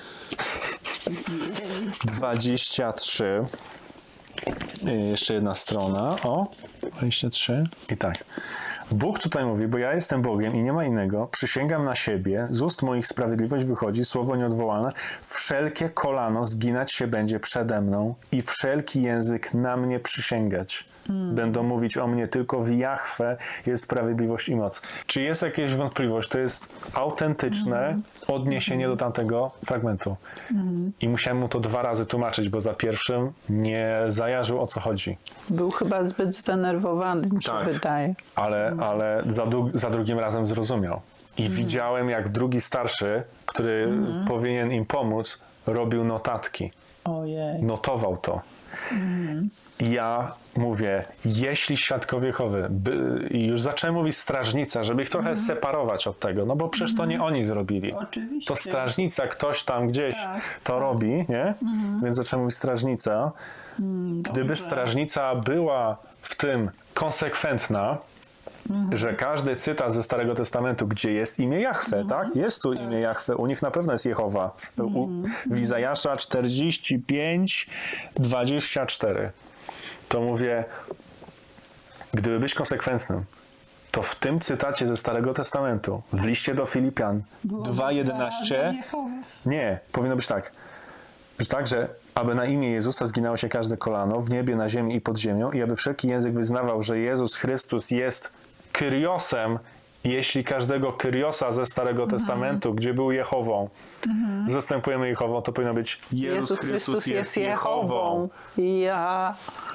dwadzieścia trzy. Jeszcze jedna strona, o, dwadzieścia trzy. I tak. Bóg tutaj mówi, bo ja jestem Bogiem i nie ma innego, przysięgam na siebie, z ust moich sprawiedliwość wychodzi, słowo nieodwołalne, wszelkie kolano zginać się będzie przede mną i wszelki język na mnie przysięgać. Hmm. Będą mówić o mnie, tylko w Jahwe jest sprawiedliwość i moc. Czy jest jakaś wątpliwość? To jest autentyczne hmm. odniesienie hmm. do tamtego fragmentu. Hmm. I musiałem mu to dwa razy tłumaczyć, bo za pierwszym nie zajarzył, o co chodzi. Był chyba zbyt zdenerwowany, mi się tak. wydaje. Ale, ale za, dru za drugim razem zrozumiał. I hmm. widziałem, jak drugi starszy, który hmm. powinien im pomóc, robił notatki. Ojej. Notował to. Hmm. Ja mówię, jeśli świadkowie Jehowy, by, i już zacząłem mówić strażnica, żeby ich trochę mm. separować od tego, no bo przecież to nie oni zrobili. Oczywiście. To strażnica, ktoś tam gdzieś tak, to tak. robi, nie? Mm. Więc zacząłem mówić strażnica. Mm, Gdyby dobrze. strażnica była w tym konsekwentna, mm. że każdy cytat ze Starego Testamentu, gdzie jest imię Jahwe, mm. tak? Jest tu tak. imię Jahwe, u nich na pewno jest Jehowa. W, u, w Izajasza czterdzieści pięć, dwadzieścia cztery. To mówię, gdyby być konsekwentnym, to w tym cytacie ze Starego Testamentu, w liście do Filipian dwa jedenaście, nie, powinno być tak, że tak, że aby na imię Jezusa zginało się każde kolano w niebie, na ziemi i pod ziemią i aby wszelki język wyznawał, że Jezus Chrystus jest Kyriosem, jeśli każdego Kyriosa ze Starego mhm. Testamentu, gdzie był Jehową, mhm. zastępujemy Jehową, to powinno być Jezus, Jezus Chrystus, Chrystus jest Jehową. Ja...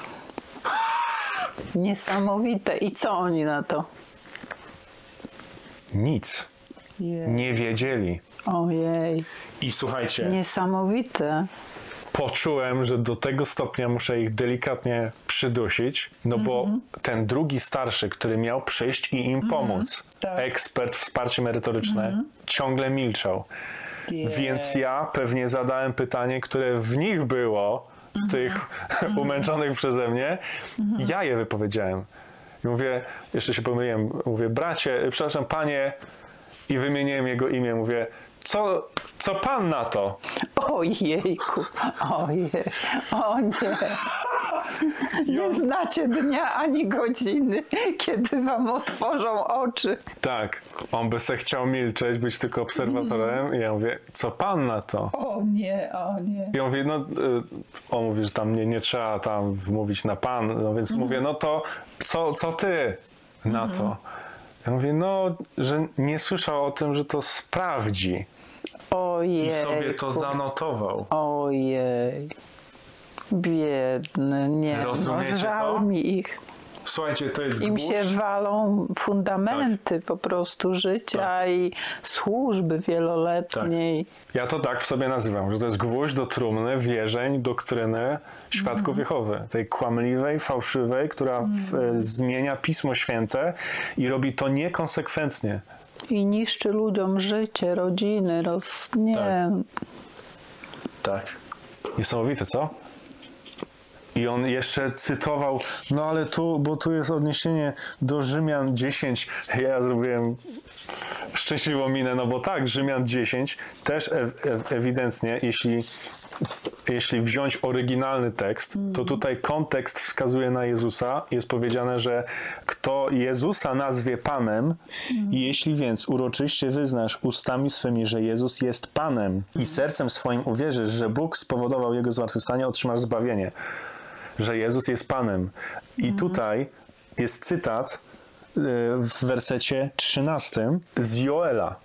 Niesamowite. I co oni na to? Nic. Yeah. Nie wiedzieli. Ojej. I słuchajcie. Niesamowite. Poczułem, że do tego stopnia muszę ich delikatnie przydusić, no bo mm-hmm. ten drugi starszy, który miał przyjść i im pomóc, mm-hmm. tak. ekspert, wsparcie merytoryczne, mm-hmm. ciągle milczał. Yeah. Więc ja pewnie zadałem pytanie, które w nich było, w tych mm-hmm. umęczonych przeze mnie, mm-hmm. ja je wypowiedziałem. I mówię, jeszcze się pomyliłem, mówię, bracie, przepraszam, panie, i wymieniłem jego imię, mówię, co, co pan na to? Ojejku, ojej, o nie. Nie znacie dnia ani godziny, kiedy wam otworzą oczy. Tak, on by se chciał milczeć, być tylko obserwatorem mm. i ja mówię, co pan na to? O nie, o nie. I on mówi, no, on mówi, że tam nie, nie trzeba tam mówić na pan, no więc mm. mówię, no to co, co ty na mm. to? Ja mówię, no, że nie słyszał o tym, że to sprawdzi. Ojej. I sobie to zanotował. Ojej. Biedny, nie. Rozumiecie no, żal to? mi ich. Słuchajcie, to jest Im gwóźdź. się walą fundamenty tak. po prostu życia tak. i służby wieloletniej. Tak. Ja to tak w sobie nazywam, że to jest gwóźdź do trumny wierzeń, doktryny świadków mm. Jehowy. Tej kłamliwej, fałszywej, która mm. w, zmienia Pismo Święte i robi to niekonsekwentnie. I niszczy ludziom życie, rodziny, roz... nie. Tak. tak. Niesamowite, co? I on jeszcze cytował, no ale tu, bo tu jest odniesienie do Rzymian dziesięć. Ja zrobiłem szczęśliwą minę, no bo tak, Rzymian dziesięć też e- e- ewidentnie, jeśli, jeśli wziąć oryginalny tekst, to tutaj kontekst wskazuje na Jezusa. Jest powiedziane, że kto Jezusa nazwie Panem, i jeśli więc uroczyście wyznasz ustami swymi, że Jezus jest Panem i sercem swoim uwierzysz, że Bóg spowodował Jego zmartwychwstanie, otrzymasz zbawienie. Że Jezus jest Panem. I tutaj jest cytat y, w wersecie trzynastym z Joela.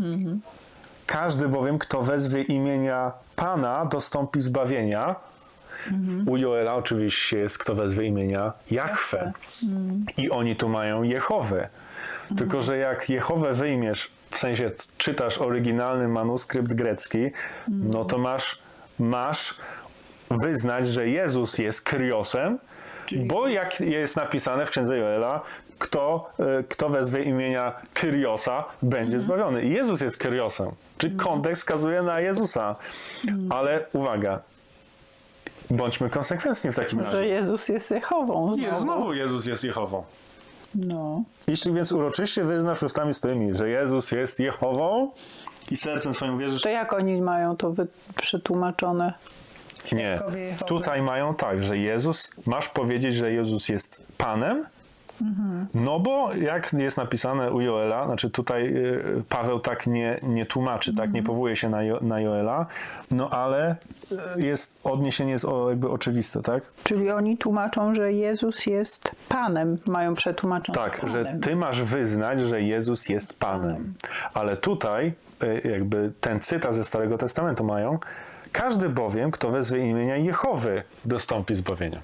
Każdy bowiem, kto wezwie imienia Pana, dostąpi zbawienia. U Joela oczywiście jest, kto wezwie imienia Jahwe. I oni tu mają Jehowę. Tylko że jak Jehowę wyjmiesz, w sensie czytasz oryginalny manuskrypt grecki, no to masz, masz wyznać, że Jezus jest Kyriosem, bo jak jest napisane w księdze Joela, kto, kto wezwie imienia Kyriosa, będzie zbawiony. I Jezus jest Kyriosem. Czyli kontekst wskazuje na Jezusa. Ale uwaga, bądźmy konsekwentni w takim razie. Że Jezus jest Jehową znowu. Nie, znowu Jezus jest Jehową. No. Jeśli więc uroczyście wyznasz ustami swymi, że Jezus jest Jehową i sercem swoim wierzysz... To jak oni mają to wy- przetłumaczone? Nie. Świadkowie Jehowy. Tutaj mają tak, że Jezus, masz powiedzieć, że Jezus jest Panem, no bo jak jest napisane u Joela, znaczy tutaj y, Paweł tak nie, nie tłumaczy, tak nie powołuje się na, jo, na Joela, no ale y, jest odniesienie jest o, jakby oczywiste, tak? Czyli oni tłumaczą, że Jezus jest Panem. Mają przetłumaczone Tak, Panem. że ty masz wyznać, że Jezus jest Panem. Ale tutaj y, jakby ten cytat ze Starego Testamentu mają, każdy bowiem, kto wezwie imienia Jehowy, dostąpi zbawienia.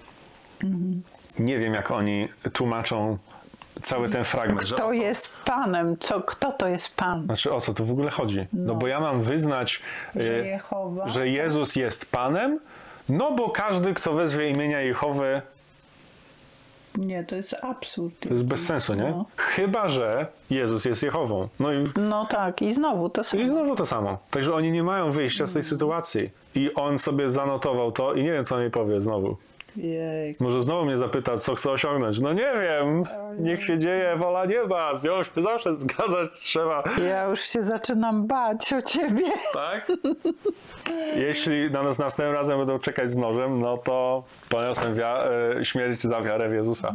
Nie wiem, jak oni tłumaczą cały ten fragment. Że Kto o co, jest Panem? Co, kto to jest Pan? znaczy o co tu w ogóle chodzi? No, bo ja mam wyznać, Że e, Jehowa? że Jezus jest Panem, no bo każdy, kto wezwie imienia Jehowy, Nie, to jest absurd. to jest bez sensu, nie? No. Chyba że Jezus jest Jehową. No i, No tak, i znowu to samo. i znowu to samo. Także oni nie mają wyjścia z tej sytuacji. I on sobie zanotował to i nie wiem, co mi powie znowu. Jej. Może znowu mnie zapyta, co chce osiągnąć. No nie wiem. Niech się dzieje wola nieba. Z nią się zawsze zgadzać trzeba. Ja już się zaczynam bać o ciebie. Tak? Jeśli na nas następnym razem będą czekać z nożem, no to poniosę wia- e, śmierć za wiarę w Jezusa.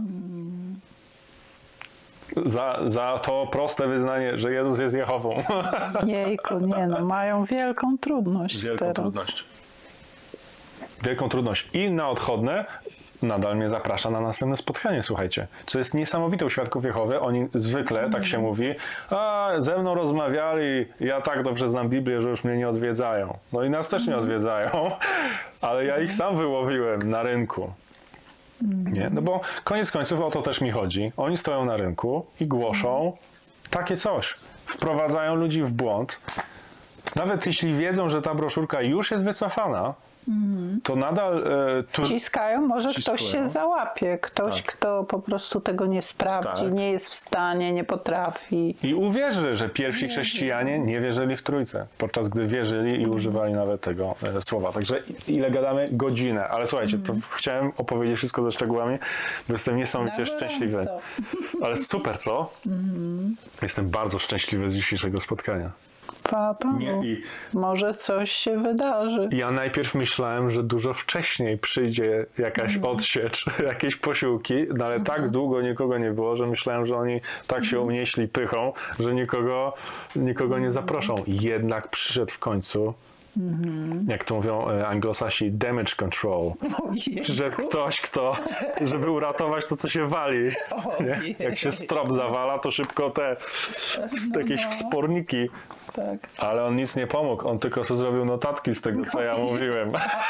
Za, za to proste wyznanie, że Jezus jest Jehową. Jejku, nie no, mają wielką trudność Wielką teraz. trudność. Wielką trudność. I na odchodne nadal mnie zaprasza na następne spotkanie, słuchajcie. Co jest niesamowite u Świadków Jehowy, oni zwykle, tak się mówi, a ze mną rozmawiali, ja tak dobrze znam Biblię, że już mnie nie odwiedzają. No i nas też nie odwiedzają, ale ja ich sam wyłowiłem na rynku. Nie? No bo koniec końców o to też mi chodzi. Oni stoją na rynku i głoszą takie coś. Wprowadzają ludzi w błąd. Nawet jeśli wiedzą, że ta broszurka już jest wycofana, to nadal... E, tu... Wciskają, może Wciskują. ktoś się załapie. Ktoś, Tak. kto po prostu tego nie sprawdzi, Tak. nie jest w stanie, nie potrafi. I uwierzy, że pierwsi chrześcijanie nie wierzyli w Trójcę, podczas gdy wierzyli i używali nawet tego e, słowa. Także ile gadamy? Godzinę. Ale słuchajcie, to chciałem opowiedzieć wszystko ze szczegółami, bo jestem niesamowicie szczęśliwy. Ale super, co? Jestem bardzo szczęśliwy z dzisiejszego spotkania. Papa, Nie, i może coś się wydarzy. ja najpierw myślałem, że dużo wcześniej przyjdzie jakaś odsiecz, jakieś posiłki, no ale tak długo nikogo nie było, że myślałem, że oni tak się unieśli pychą, że nikogo, nikogo nie zaproszą. Jednak przyszedł w końcu, jak to mówią e, anglosasi, damage control. Przyszedł ktoś, kto, żeby uratować to, co się wali. Nie? Jak się strop zawala, to szybko te jakieś wsporniki. Tak. Ale on nic nie pomógł, on tylko sobie zrobił notatki z tego, co ja mówiłem.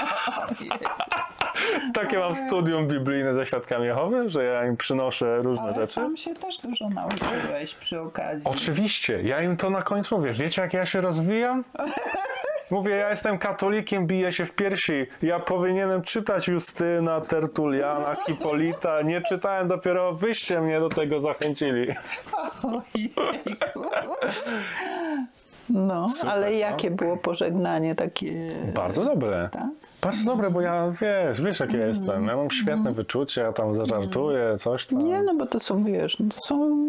Takie mam studium biblijne ze Świadkami Jehowy, że ja im przynoszę różne Ale rzeczy. sam się też dużo nauczyłeś przy okazji. Oczywiście, ja im to na końcu mówię. Wiecie, jak ja się rozwijam? Mówię, ja jestem katolikiem, biję się w piersi. Ja powinienem czytać Justyna, Tertuliana, Hipolita. Nie czytałem, dopiero wyście mnie do tego zachęcili. Ojejku. No, Super, ale no. jakie było pożegnanie takie? Bardzo dobre. Tak? Bardzo dobre, bo ja, wiesz, wiesz jak ja jestem. Ja mam świetne wyczucie, ja tam zażartuję, coś tam. Nie, no bo to są, wiesz, no to są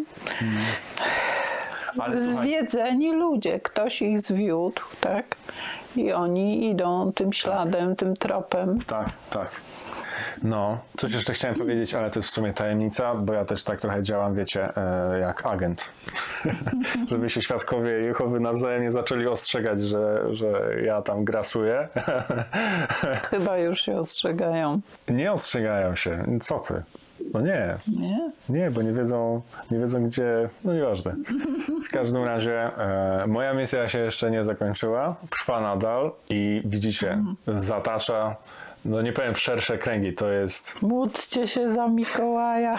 Ale słuchaj, zwiedzeni ludzie. Ktoś ich zwiódł, tak? I oni idą tym śladem, tym tropem. tak, tak. No, coś jeszcze chciałem powiedzieć, ale to jest w sumie tajemnica, bo ja też tak trochę działam, wiecie, e, jak agent. Żeby się świadkowie Jehowy nawzajem nie zaczęli ostrzegać, że, że ja tam grasuję. Chyba już się ostrzegają. Nie ostrzegają się. Co ty? No nie. Nie? Nie, bo nie wiedzą, nie wiedzą gdzie, no nieważne. W każdym razie e, moja misja się jeszcze nie zakończyła, trwa nadal i widzicie, zatacza, no nie powiem szersze kręgi, to jest... Módlcie się za Mikołaja.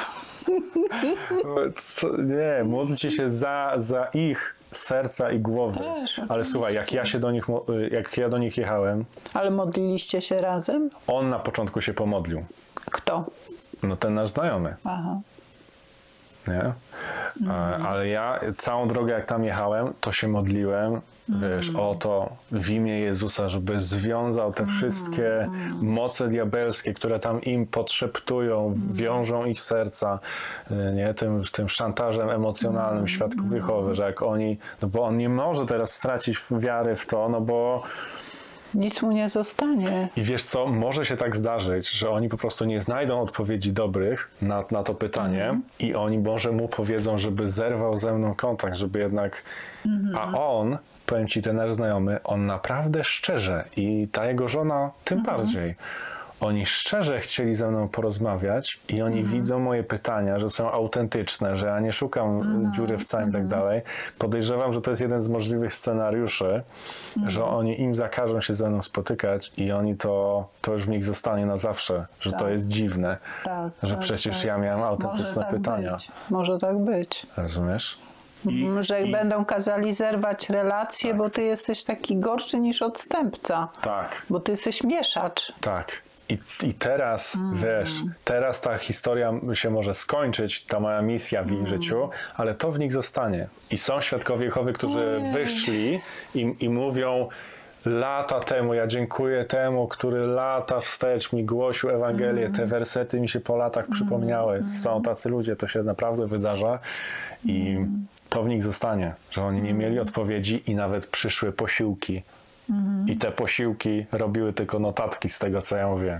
Co, nie, módlcie się za, za ich serca i głowy. Też, Ale słuchaj, jak ja się do nich, mo- jak ja do nich jechałem, Ale modliliście się razem? on na początku się pomodlił. Kto? No ten nasz znajomy. Aha. Nie? E, Ale ja całą drogę jak tam jechałem, to się modliłem, wiesz, o to w imię Jezusa, żeby związał te wszystkie moce diabelskie, które tam im podszeptują, wiążą ich serca, e, nie? Tym, tym szantażem emocjonalnym świadków Jehowy, że jak oni, no bo on nie może teraz stracić wiary w to, no bo Nic mu nie zostanie. i wiesz co, może się tak zdarzyć, że oni po prostu nie znajdą odpowiedzi dobrych na, na to pytanie Mhm. i oni może mu powiedzą, żeby zerwał ze mną kontakt, żeby jednak... Mhm. A on, powiem ci, ten nasz znajomy, on naprawdę szczerze i ta jego żona tym Mhm. bardziej. Oni szczerze chcieli ze mną porozmawiać i oni Mhm. widzą moje pytania, że są autentyczne, że ja nie szukam Mhm. dziury w całym i tak dalej. Podejrzewam, że to jest jeden z możliwych scenariuszy, Mhm. że oni im zakażą się ze mną spotykać i oni to, to już w nich zostanie na zawsze, że to Tak. jest dziwne, Tak, że tak, przecież tak. ja miałem Może autentyczne tak pytania. być. Może tak być. Rozumiesz? Mhm, że jak będą kazali zerwać relacje, bo ty jesteś taki gorszy niż odstępca. Tak. Bo ty jesteś mieszacz. Tak. I, I teraz, Mm. wiesz, teraz ta historia się może skończyć, ta moja misja w ich Mm. życiu, ale to w nich zostanie. I są świadkowie Jehowy, którzy wyszli i, i mówią lata temu, ja dziękuję temu, który lata wstecz mi głosił Ewangelię, Mm. te wersety mi się po latach przypomniały. Są tacy ludzie, to się naprawdę wydarza i Mm. to w nich zostanie, że oni nie mieli odpowiedzi i nawet przyszły posiłki. I te posiłki robiły tylko notatki z tego, co ja mówię.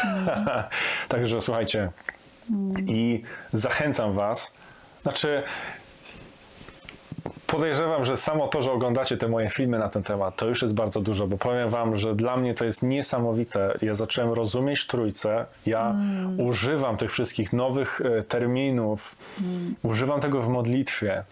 Także słuchajcie, i zachęcam was, znaczy podejrzewam, że samo to, że oglądacie te moje filmy na ten temat, to już jest bardzo dużo, bo powiem wam, że dla mnie to jest niesamowite. Ja zacząłem rozumieć Trójcę, ja używam tych wszystkich nowych e, terminów, używam tego w modlitwie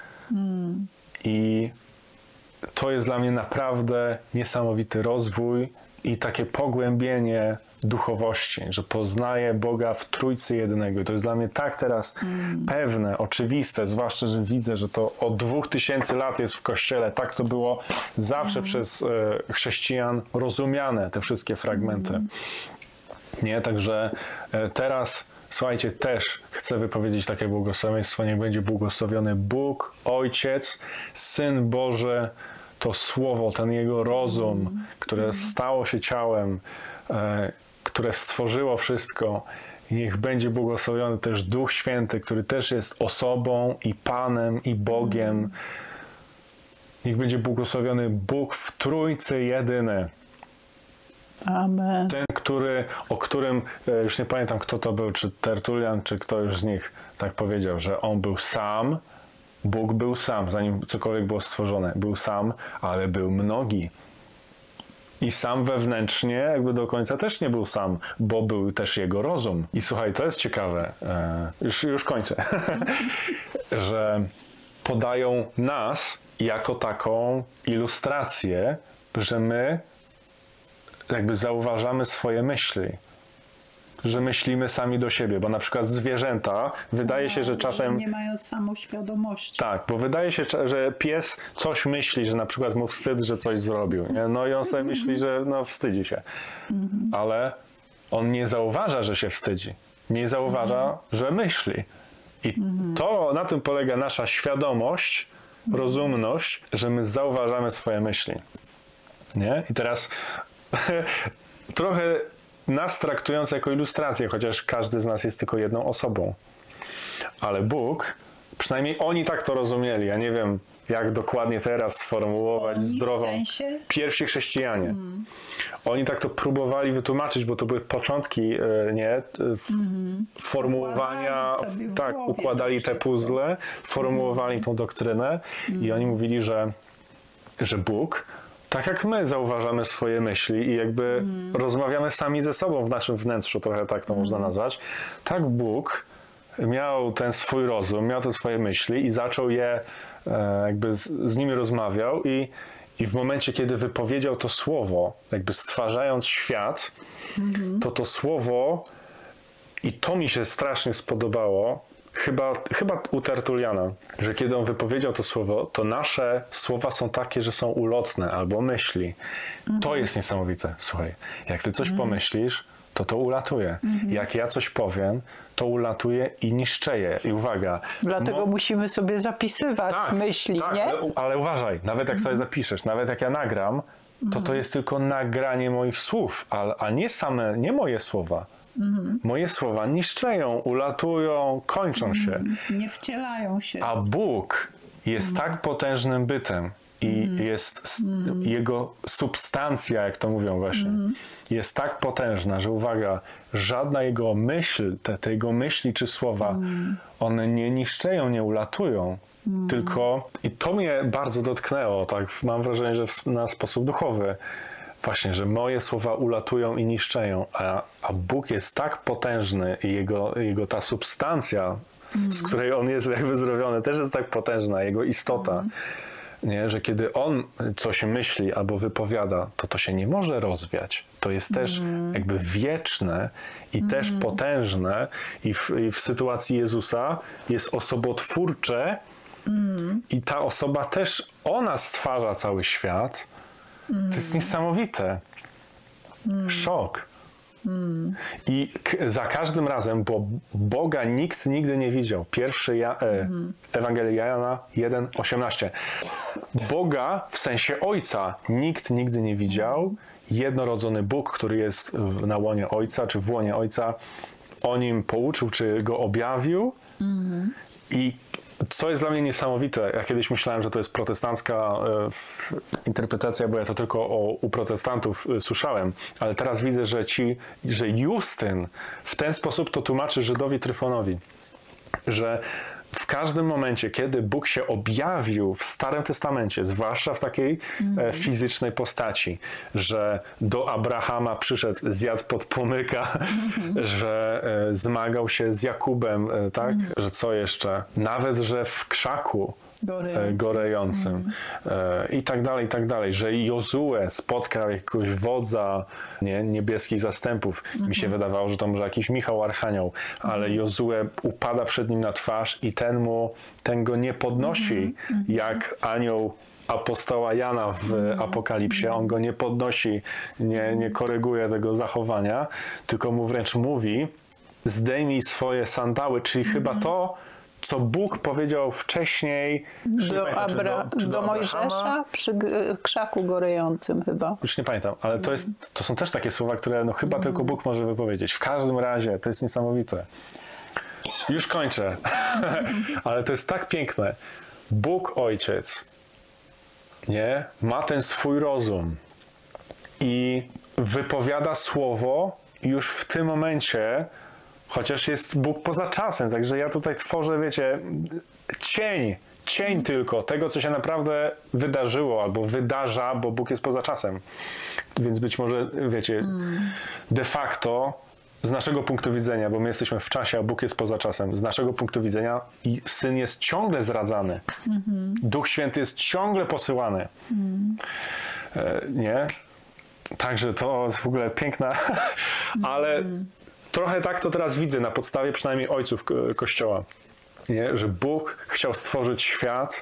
i to jest dla mnie naprawdę niesamowity rozwój i takie pogłębienie duchowości, że poznaję Boga w Trójcy Jedynego. I to jest dla mnie tak teraz pewne, oczywiste, zwłaszcza, że widzę, że to od dwóch tysięcy lat jest w Kościele. Tak to było zawsze przez e, chrześcijan rozumiane, te wszystkie fragmenty. Nie, także e, teraz słuchajcie, też chcę wypowiedzieć takie błogosławieństwo. Niech będzie błogosławiony Bóg, Ojciec, Syn Boży, to Słowo, ten Jego rozum, które stało się ciałem, e, które stworzyło wszystko. I niech będzie błogosławiony też Duch Święty, który też jest osobą i Panem i Bogiem. Niech będzie błogosławiony Bóg w Trójcy Jedyny. Amen. Ten, który, o którym, e, już nie pamiętam kto to był, czy Tertulian, czy ktoś z nich tak powiedział, że on był sam, Bóg był sam, zanim cokolwiek było stworzone. Był sam, ale był mnogi. I sam wewnętrznie jakby do końca też nie był sam, bo był też jego rozum. I słuchaj, to jest ciekawe, e, już, już kończę, że podają nas jako taką ilustrację, że my jakby zauważamy swoje myśli, że myślimy sami do siebie, bo na przykład zwierzęta, wydaje się, że czasem... Nie mają samoświadomości. Tak, bo wydaje się, że pies coś myśli, że na przykład mu wstyd, że coś zrobił, nie? No i on sobie myśli, że no wstydzi się, ale on nie zauważa, że się wstydzi, nie zauważa, że myśli. I to, na tym polega nasza świadomość rozumność, że my zauważamy swoje myśli. Nie? I teraz trochę nas traktując jako ilustrację, chociaż każdy z nas jest tylko jedną osobą. Ale Bóg, przynajmniej oni tak to rozumieli. Ja nie wiem, jak dokładnie teraz sformułować Oni, zdrową. w sensie? Pierwsi chrześcijanie. Mm. Oni tak to próbowali wytłumaczyć, bo to były początki, nie, mm. formułowania, układali tak, układali te puzzle, formułowali mm. tą doktrynę mm. i oni mówili, że, że Bóg, tak jak my zauważamy swoje myśli i jakby mm. rozmawiamy sami ze sobą w naszym wnętrzu, trochę tak to mm. można nazwać, tak Bóg miał ten swój rozum, miał te swoje myśli i zaczął je, e, jakby z, z nimi rozmawiał i, i w momencie, kiedy wypowiedział to słowo, jakby stwarzając świat, mm-hmm. to to słowo, i to mi się strasznie spodobało, chyba, chyba u Tertuliana, że kiedy on wypowiedział to słowo, to nasze słowa są takie, że są ulotne albo myśli. Mm-hmm. To jest niesamowite. Słuchaj, jak ty coś mm-hmm. pomyślisz, to to ulatuje. Mhm. Jak ja coś powiem, to ulatuje i niszczeje. I uwaga. Dlatego mo- musimy sobie zapisywać tak, myśli, tak, nie? Ale, ale uważaj, nawet jak mhm. sobie zapiszesz, nawet jak ja nagram, to mhm. to jest tylko nagranie moich słów, a, a nie same, nie moje słowa. Mhm. Moje słowa niszczeją, ulatują, kończą mhm. się. Nie wcielają się. A Bóg jest mhm. tak potężnym bytem, i mm. jest mm. jego substancja, jak to mówią właśnie, mm. jest tak potężna, że uwaga, żadna jego myśl, te, te jego myśli czy słowa, mm. one nie niszczeją, nie ulatują, mm. tylko, i to mnie bardzo dotknęło, tak mam wrażenie, że w, na sposób duchowy, właśnie, że moje słowa ulatują i niszczeją, a, a Bóg jest tak potężny i jego, jego ta substancja, mm. z której on jest jakby zrobiony, też jest tak potężna, jego istota, mm. nie, że kiedy on coś myśli albo wypowiada, to to się nie może rozwiać. To jest też mm. jakby wieczne i mm. też potężne i w, i w sytuacji Jezusa jest osobotwórcze mm. i ta osoba też, ona stwarza cały świat. Mm. To jest niesamowite. Mm. Szok. Hmm. I k- za każdym razem, bo Boga nikt nigdy nie widział. Pierwszy ja, e, hmm. Ewangelia Jana jeden osiemnaście. Boga w sensie Ojca nikt nigdy nie widział. Jednorodzony Bóg, który jest na łonie Ojca, czy w łonie Ojca, o nim pouczył, czy go objawił. Hmm. I co jest dla mnie niesamowite, ja kiedyś myślałem, że to jest protestancka e, interpretacja, bo ja to tylko o, u protestantów e, słyszałem, ale teraz widzę, że ci, że Justyn w ten sposób to tłumaczy Żydowi Tryfonowi, że w każdym momencie, kiedy Bóg się objawił w Starym Testamencie, zwłaszcza w takiej mm. e, fizycznej postaci, że do Abrahama przyszedł, zjadł podpłomyka, mm-hmm. że e, zmagał się z Jakubem, e, tak? Mm. Że co jeszcze? Nawet, że w krzaku Gorejący. gorejącym mm. e, i tak dalej, i tak dalej, że Jozue spotkał jakiegoś wodza nie, niebieskich zastępów. Mm-hmm. Mi się wydawało, że to może jakiś Michał Archanioł, ale mm. Jozue upada przed nim na twarz i ten mu, ten go nie podnosi, mm-hmm. jak anioł apostoła Jana w mm. Apokalipsie. On go nie podnosi, nie, nie koryguje tego zachowania, tylko mu wręcz mówi: zdejmij swoje sandały, czyli mm. chyba to, co Bóg powiedział wcześniej do, pamiętam, Abra, do, do, do Mojżesza przy krzaku gorejącym chyba. Już nie pamiętam, ale to, jest, to są też takie słowa, które no chyba mm. tylko Bóg może wypowiedzieć. W każdym razie to jest niesamowite. Już kończę, ale to jest tak piękne. Bóg Ojciec, nie, ma ten swój rozum i wypowiada słowo i już w tym momencie, chociaż jest Bóg poza czasem, także ja tutaj tworzę, wiecie, cień, cień tylko tego, co się naprawdę wydarzyło albo wydarza, bo Bóg jest poza czasem. Więc być może, wiecie, mm. de facto z naszego punktu widzenia, bo my jesteśmy w czasie, a Bóg jest poza czasem, z naszego punktu widzenia i Syn jest ciągle zradzany. Mm-hmm. Duch Święty jest ciągle posyłany. Mm. E, nie? Także to jest w ogóle piękna, ale trochę tak to teraz widzę na podstawie przynajmniej ojców Kościoła, nie? Że Bóg chciał stworzyć świat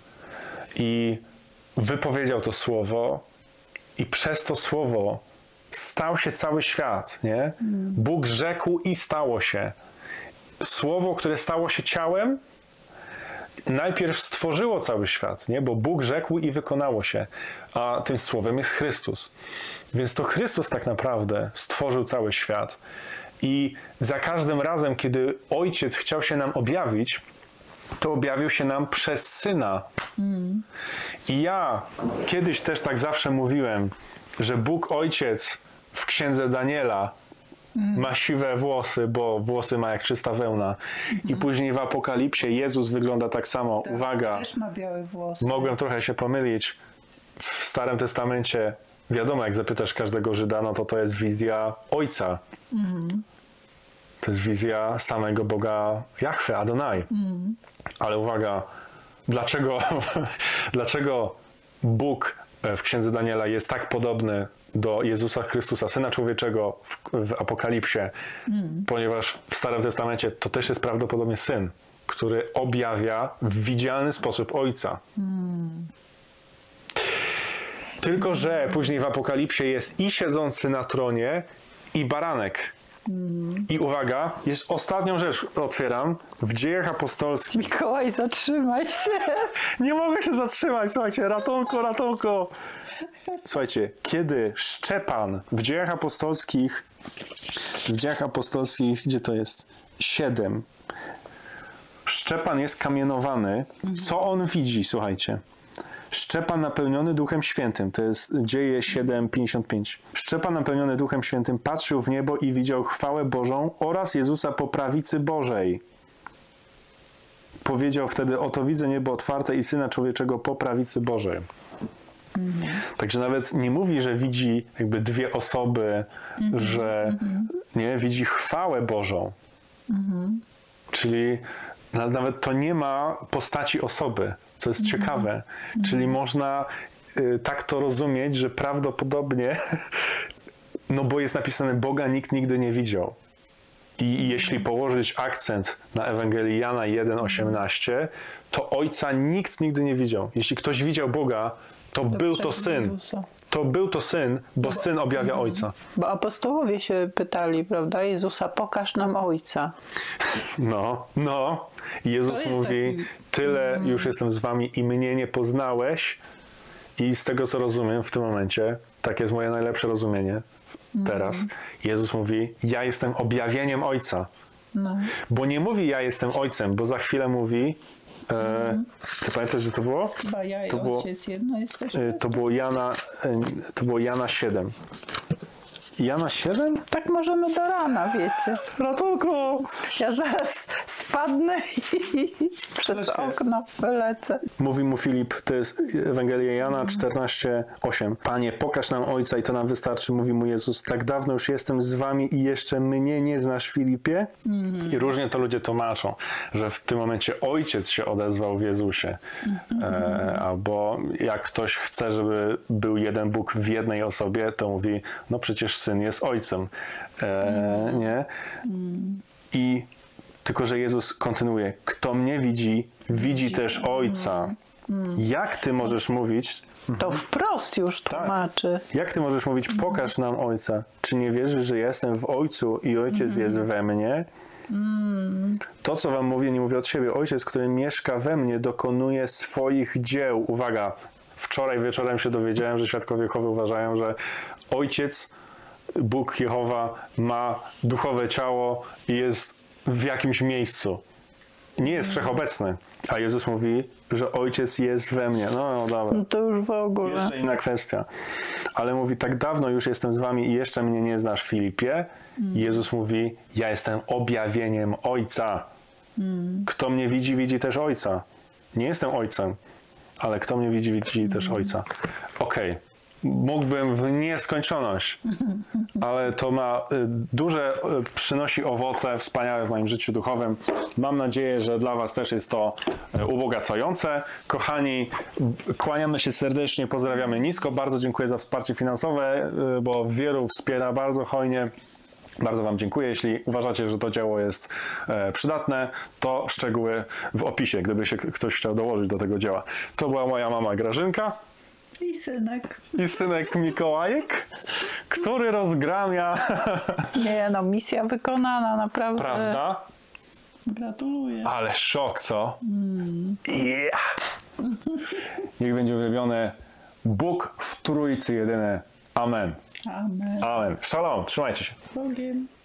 i wypowiedział to słowo i przez to słowo stał się cały świat. Nie? Mm. Bóg rzekł i stało się. Słowo, które stało się ciałem, najpierw stworzyło cały świat, nie? Bo Bóg rzekł i wykonało się, a tym słowem jest Chrystus. Więc to Chrystus tak naprawdę stworzył cały świat. I za każdym razem, kiedy Ojciec chciał się nam objawić, to objawił się nam przez Syna. Mm. I ja kiedyś też tak zawsze mówiłem, że Bóg Ojciec w księdze Daniela mm. ma siwe włosy, bo włosy ma jak czysta wełna. Mm. I później w Apokalipsie Jezus wygląda tak samo. Tak, Uwaga, też ma białe włosy. Mogłem trochę się pomylić. W Starym Testamencie, wiadomo, jak zapytasz każdego Żyda, no to to jest wizja Ojca. Mm. To jest wizja samego Boga Jahwe, Adonai. Mm. Ale uwaga, dlaczego, dlaczego Bóg w księdze Daniela jest tak podobny do Jezusa Chrystusa, Syna Człowieczego w, w Apokalipsie? Mm. Ponieważ w Starym Testamencie to też jest prawdopodobnie Syn, który objawia w widzialny sposób Ojca. Mm. Tylko że później w Apokalipsie jest i siedzący na tronie, i baranek. Mm. I uwaga, jest ostatnią rzecz, otwieram, w Dziejach Apostolskich. Mikołaj, zatrzymaj się. Nie mogę się zatrzymać, słuchajcie, ratunku, ratunku. Słuchajcie, kiedy Szczepan w Dziejach Apostolskich, w Dziejach Apostolskich, gdzie to jest? siedem. Szczepan jest kamienowany. Co on widzi, słuchajcie? Szczepan napełniony Duchem Świętym, to jest Dzieje siedem pięćdziesiąt pięć. Szczepan napełniony Duchem Świętym patrzył w niebo i widział chwałę Bożą oraz Jezusa po prawicy Bożej. Powiedział wtedy, oto widzę niebo otwarte i Syna Człowieczego po prawicy Bożej. Mhm. Także nawet nie mówi, że widzi jakby dwie osoby, mhm. że mhm. nie widzi chwałę Bożą. Mhm. Czyli nawet to nie ma postaci osoby, co jest mm-hmm. ciekawe. Mm-hmm. Czyli można y, tak to rozumieć, że prawdopodobnie, no bo jest napisane, Boga nikt nigdy nie widział. I, i jeśli położyć akcent na Ewangelii Jana jeden osiemnaście, to Ojca nikt nigdy nie widział. Jeśli ktoś widział Boga, to, to był to Syn. Jezusa. To był to Syn, bo no, Syn objawia mm, Ojca. Bo apostołowie się pytali, prawda, Jezusa, pokaż nam Ojca. No, no. I Jezus mówi, taki... tyle mm. już jestem z wami i mnie nie poznałeś. I z tego, co rozumiem w tym momencie, tak jest moje najlepsze rozumienie teraz, mm. Jezus mówi, ja jestem objawieniem Ojca. No. Bo nie mówi, ja jestem Ojcem, bo za chwilę mówi, E, ty pamiętasz, że to było? Chyba ja i to było, ojciec jedno jesteśmy. To było Jana, to było Jana siedem. Jana siedem? Tak możemy do rana, wiecie. Ratunku! Ja zaraz spadnę i przez okno wylecę. Mówi mu Filip, to jest Ewangelia Jana czternaście osiem. Panie, pokaż nam Ojca i to nam wystarczy, mówi mu Jezus. Tak dawno już jestem z wami i jeszcze mnie nie znasz, Filipie? Mm. I różnie to ludzie tłumaczą, że w tym momencie Ojciec się odezwał w Jezusie. Mm. E, albo jak ktoś chce, żeby był jeden Bóg w jednej osobie, to mówi, no przecież Syn jest Ojcem. E, mm. Nie? Mm. I tylko, że Jezus kontynuuje. Kto mnie widzi, widzi też Ojca. Mm. Jak ty możesz mówić... To wprost już tłumaczy. Tak. Jak ty możesz mówić, pokaż nam Ojca? Czy nie wierzysz, że jestem w Ojcu i Ojciec mm. jest we mnie? Mm. To, co wam mówię, nie mówię od siebie. Ojciec, który mieszka we mnie, dokonuje swoich dzieł. Uwaga, wczoraj wieczorem się dowiedziałem, że świadkowie Jehowy uważają, że Ojciec, Bóg Jehowa, ma duchowe ciało i jest w jakimś miejscu. Nie jest wszechobecny. A Jezus mówi, że Ojciec jest we mnie. No, no dobra. No to już w ogóle. Jeszcze inna kwestia. Ale mówi, tak dawno już jestem z wami i jeszcze mnie nie znasz, Filipie. Mm. Jezus mówi, ja jestem objawieniem Ojca. Mm. Kto mnie widzi, widzi też Ojca. Nie jestem Ojcem, ale kto mnie widzi, widzi mm. też Ojca. Okej. Okay. Mógłbym w nieskończoność, ale to ma duże, przynosi owoce wspaniałe w moim życiu duchowym. Mam nadzieję, że dla was też jest to ubogacające. Kochani, kłaniamy się serdecznie, pozdrawiamy nisko. Bardzo dziękuję za wsparcie finansowe, bo wielu wspiera bardzo hojnie. Bardzo wam dziękuję. Jeśli uważacie, że to dzieło jest przydatne, to szczegóły w opisie, gdyby się ktoś chciał dołożyć do tego dzieła. To była moja mama Grażynka. I synek. I synek Mikołajek, który rozgramia. Nie, no misja wykonana, naprawdę. Prawda? Gratuluję. Ale szok, co? Yeah. Niech będzie uwielbione Bóg w Trójcy jedyne. Amen. Amen. Amen. Shalom. Trzymajcie się. Bogiem.